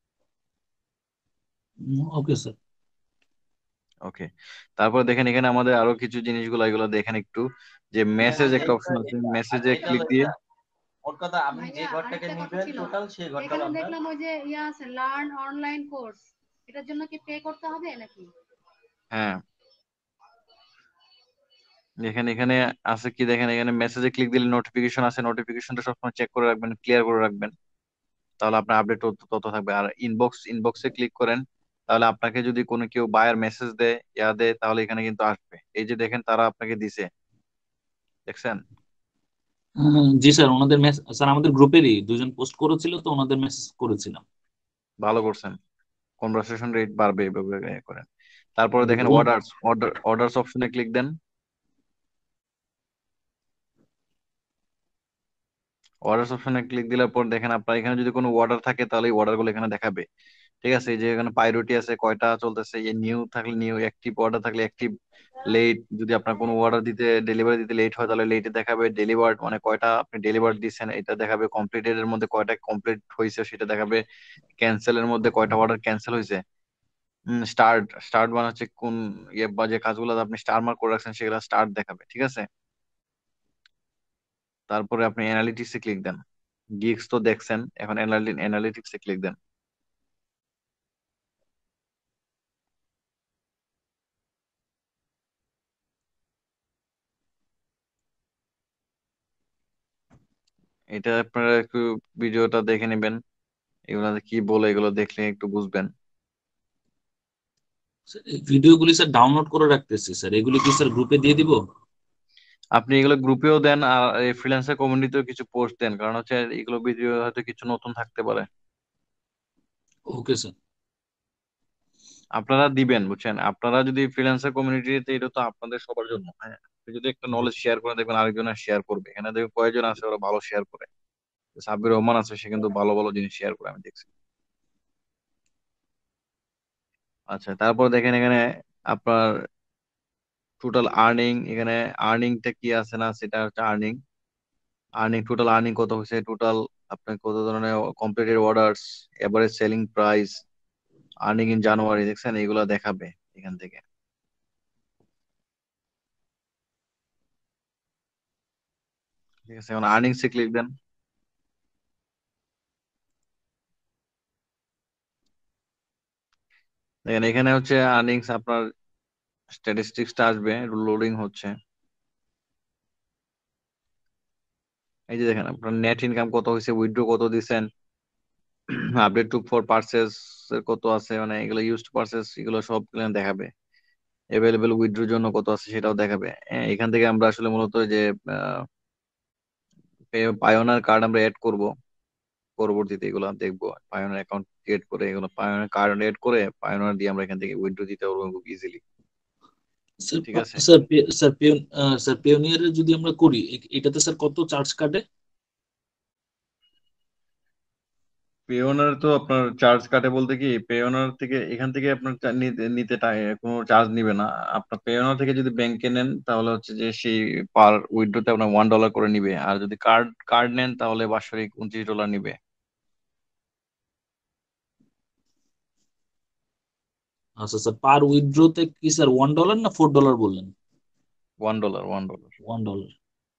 ওকে স্যার। ওকে। তারপরে দেখেন এখানে আমাদের আরো কিছু জিনিসগুলো, এগুলো দেখেন একটু, যে মেসেজ একটা অপশন আছে, মেসেজে ক্লিক দিয়ে ওর কথা আপনি যে ঘরটাকে নিবেন টোটাল সেই ঘরটা এখানে আপনার দেখলাম ওই যে ইয়া আছে লার্ন অনলাইন কোর্স, এটার জন্য কি পে করতে হবে নাকি? হ্যাঁ, দেখেন এখানে আছে কি, দেখেন এখানে মেসেজে ক্লিক দিলে নোটিফিকেশন আছে, নোটিফিকেশনটা সবসময় চেক করে রাখবেন, ক্লিয়ার করে রাখবেন, তাহলে আপনার আপডেট তত থাকবে। আর ইনবক্সে ক্লিক করেন, তাহলে আপনাকে যদি কোনো কেউ বায়ার মেসেজ দেয়, ইয়া দেয়, তাহলে এখানে কিন্তু আসবে। এই যে দেখেন তারা আপনাকে দিছে, দেখছেন? জি স্যার, ওনাদের স্যার আমাদের গ্রুপেরই দুজন পোস্ট করেছিল, তো ওনাদের মেসেজ করেছিলাম। ভালো করছেন, কনভারসেশন রেট বাড়বে এভাবে করেন। তারপরে দেখেন অর্ডারস অপশনে ক্লিক দেন। অর্ডারস অপশনে ক্লিক দিলে পর দেখেন আপনার এখানে যদি কোনো অর্ডার থাকে তাহলে এই অর্ডার গুলো এখানে দেখাবে। ঠিক আছে, এই যে এখানে প্রায়োরিটি আছে, কয়টা চলতেছে, এই নিউ থাকলে নিউ, অ্যাক্টিভ অর্ডার থাকলে অ্যাক্টিভ, লেট যদি আপনার কোনো অর্ডার দিতে ডেলিভারি দিতে লেট হয় তাহলে লেটে দেখাবে, ডেলিভার্ড মানে কয়টা আপনি ডেলিভার দিচ্ছেন এটা দেখাবে, কমপ্লিটেড এর মধ্যে কয়টা কমপ্লিট হয়েছে সেটা দেখাবে, ক্যান্সেল এর মধ্যে কয়টা অর্ডার ক্যান্সেল হয়েছে স্টার্ট মানে হচ্ছে কোন বা যে কাজগুলো আপনি স্টার মার্ক করে রাখছেন সেগুলো স্টার্ট দেখাবে, ঠিক আছে। তারপরে আপনি অ্যানালিটিক্সে ক্লিক দেন। গিগস তো দেখছেন, এখন অ্যানালিটিক্সে ক্লিক দেন। এটা আপনারা একটু ভিডিওটা দেখে নেবেন, এগুলো কি বলে এগুলো দেখলে একটু বুঝবেন। ভিডিওগুলি স্যার ডাউনলোড করে রাখতেছি স্যার, এগুলি কি স্যার গ্রুপে দিয়ে দিব? আপনি এগুলো গ্রুপেও দেন আর এই ফ্রিল্যান্সার কমিউনিটিতেও কিছু পোস্ট দেন, কারণ হচ্ছে এগুলো ভিডিও হয়তো কিছু নতুন থাকতে পারে। Okay sir. আপনারা দিবেন, বুঝছেন, আপনারা যদি ফ্রিল্যান্সার কমিউনিটিতে, এটা তো আপনাদের সবার জন্য, হ্যাঁ, আপনি যদি একটা নলেজ শেয়ার করেন দেখবেন আরেকজনের শেয়ার করবে। এখানে দেখবেন কয়েকজন আছে ওরা ভালো শেয়ার করে। সাব্বির রহমান আছে, সে কিন্তু ভালো ভালো জিনিস শেয়ার করে, আমি দেখছি। আচ্ছা, তারপর দেখেন এখানে আপনার টোটাল আর্নিং, এখানে আর্নিংটা কি আছে না সেটা হচ্ছে টোটাল আর্নিং কত হয়েছে, টোটাল আপনার কত ধরনের completed orders, average selling price, earning in January, দেখছেন এগুলো দেখাবে এখান থেকে। ঠিক আছে, এখন আর্নিংসে ক্লিক দেন। দেখেন এখানে হচ্ছে আর্নিংস, আপনার স্ট্যাটিস্টিক্সটা আসবে, লোডিং হচ্ছে। এই যে দেখেন আপনার নেট ইনকাম কত হয়েছে, উইথড্র কত দিচ্ছেন, আপডেট টুক ফর পারচেস কত আছে, মানে এগুলো ইউজড পারচেস, এগুলো সব দেখাবে। অ্যাভেলেবেল উইথড্রোর জন্য কত আছে সেটাও দেখাবে। এখান থেকে আমরা আসলে মূলত যে পায়োনার কার্ড আমরা অ্যাড করব, পরবর্তীতে এগুলো দেখবো। পায়োনার অ্যাকাউন্ট ক্রিয়েট করে এগুলো পায়োনার কার্ড অ্যাড করে পায়োনার দিয়ে আমরা এখান থেকে উইথড্রো দিতে পারবো খুব ইজিলি। ঠিক আছে স্যার স্যার পেওনিয়ারে যদি আমরা করি এটাতে স্যার কত চার্জ কাটে? পেওনার তো আপনার চার্জ কাটে বলতে কি, পেওনার থেকে এখান থেকে আপনার নিতে কোনো চার্জ নিবে না। আপনার পেওনার থেকে যদি ব্যাংকে নেন তাহলে হচ্ছে যে সেই পার উইথড্রোতে আপনার $1 করে নিবে, আর যদি কার্ড নেন তাহলে বাৎসরিক $29 নিবে। আচ্ছা স্যার, পার উইথড্রোতে কি স্যার $1 না $4 বললেন? $1। $1।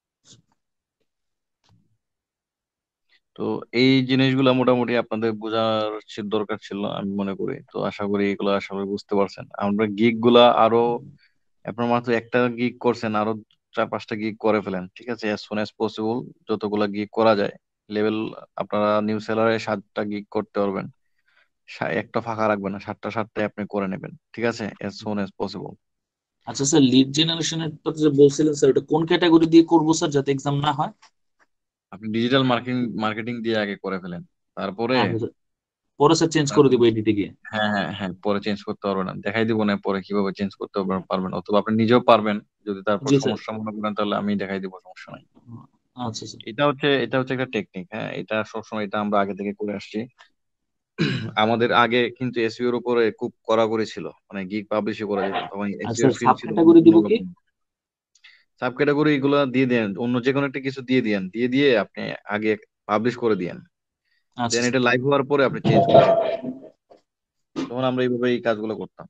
তো এই জিনিসগুলো মোটামুটি আপনাদের বোঝার দরকার ছিল আমি মনে করি। তো আশা করি এগুলো আশা করি বুঝতে পারছেন। আমরা গিগ গুলা আরো, আপনার মাত্র একটা গিগ করছেন, আরো 4-5টা গিগ করে ফেলেন, ঠিক আছে, as soon as possible। যতগুলা গিগ করা যায় লেভেল, আপনারা নিউ সেলারে 7টা গিগ করতে পারবেন, একটা ফাঁকা রাখবেন না, 7টায় আপনি করে নেবেন, ঠিক আছে, as soon as possible। আচ্ছা স্যার, লিড জেনারেশনের যে বলছিলেন স্যার, ওটা কোন ক্যাটাগরি দিয়ে করবো স্যার যাতে এক্সাম না হয়? আপনি ডিজিটাল মার্কেটিং দিয়ে আগে করে ফেলেন, তারপরে পরে স্যার চেঞ্জ করে দিব এডিটে গিয়ে। হ্যাঁ, পরে চেঞ্জ করতে পারবেন না, দেখাই দিব না পরে কিভাবে চেঞ্জ করতে পারবেন, অথবা আপনি নিজেও পারবেন। যদি তারপর জি স্যার। সমস্যা মনে করেন তাহলে আমি দেখাই দিব, সমস্যা নাই। আচ্ছা স্যার। এটা হচ্ছে একটা টেকনিক, হ্যাঁ, এটা সবসময় এটা আমরা আগে থেকে করে আসছি। আমাদের আগে কিন্তু এসইও এর উপরে খুব কড়াকড়ি ছিল, মানে গিগ পাবলিশই করা যেত তখন, এসইও আচ্ছা, ফিল্ড সাব ছিল ক্যাটাগরি দিব কি? সাব ক্যাটাগরি এগুলো দিয়ে দেন, অন্য যে কোনো একটা কিছু দিয়ে আপনি আগে পাবলিশ করে দিয়েন, দেন এটা লাইভ হওয়ার পরে আপনি চেঞ্জ করে দিবেন। তখন আমরা এইভাবে এই কাজগুলো করতাম।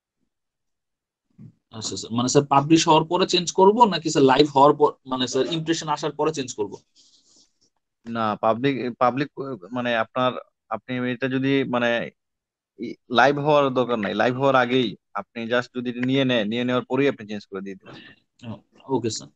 আচ্ছা স্যার, মানে স্যার পাবলিশ হওয়ার পরে চেঞ্জ করব নাকি স্যার লাইভ হওয়ার পর, মানে স্যার ইমপ্রেশন আসার পরে চেঞ্জ করব? না, পাবলিক মানে আপনি এটা যদি মানে লাইভ হওয়ার দরকার নাই, লাইভ হওয়ার আগেই আপনি জাস্ট যদি এটা নিয়ে নেওয়ার পরেই আপনি চেঞ্জ করে দিয়ে দিবেন। Okay sir.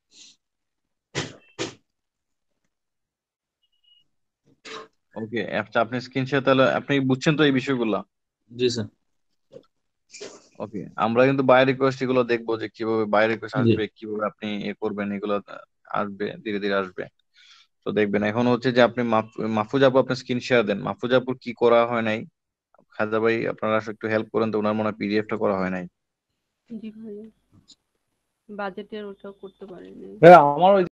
ওকে, আচ্ছা, আপনি স্ক্রিন শেয়ার, তাহলে আপনি বুঝছেন তো এই বিষয়গুলো? জি স্যার। ওকে, আমরা কিন্তু বাই রিকোয়েস্ট এগুলো দেখবো যে কিভাবে বাই রিকোয়েস্ট জি। আসবে, কিভাবে আপনি করবেন, এগুলো আসবে, ধীরে ধীরে আসবে। তো দেখবেন এখন হচ্ছে যে আপনি মাহফুজ আপু আপনার স্ক্রিন শেয়ার দেন, মাহফুজ আপুর কি করা হয় নাই, খাজা ভাই আপনারা একটু হেল্প করেন তো, ওনার মনে হয় পিডিএফটা করা হয় নাই। জি ভাইয়া, বাজেটের ওটাও করতে পারিনি। ভাই আমার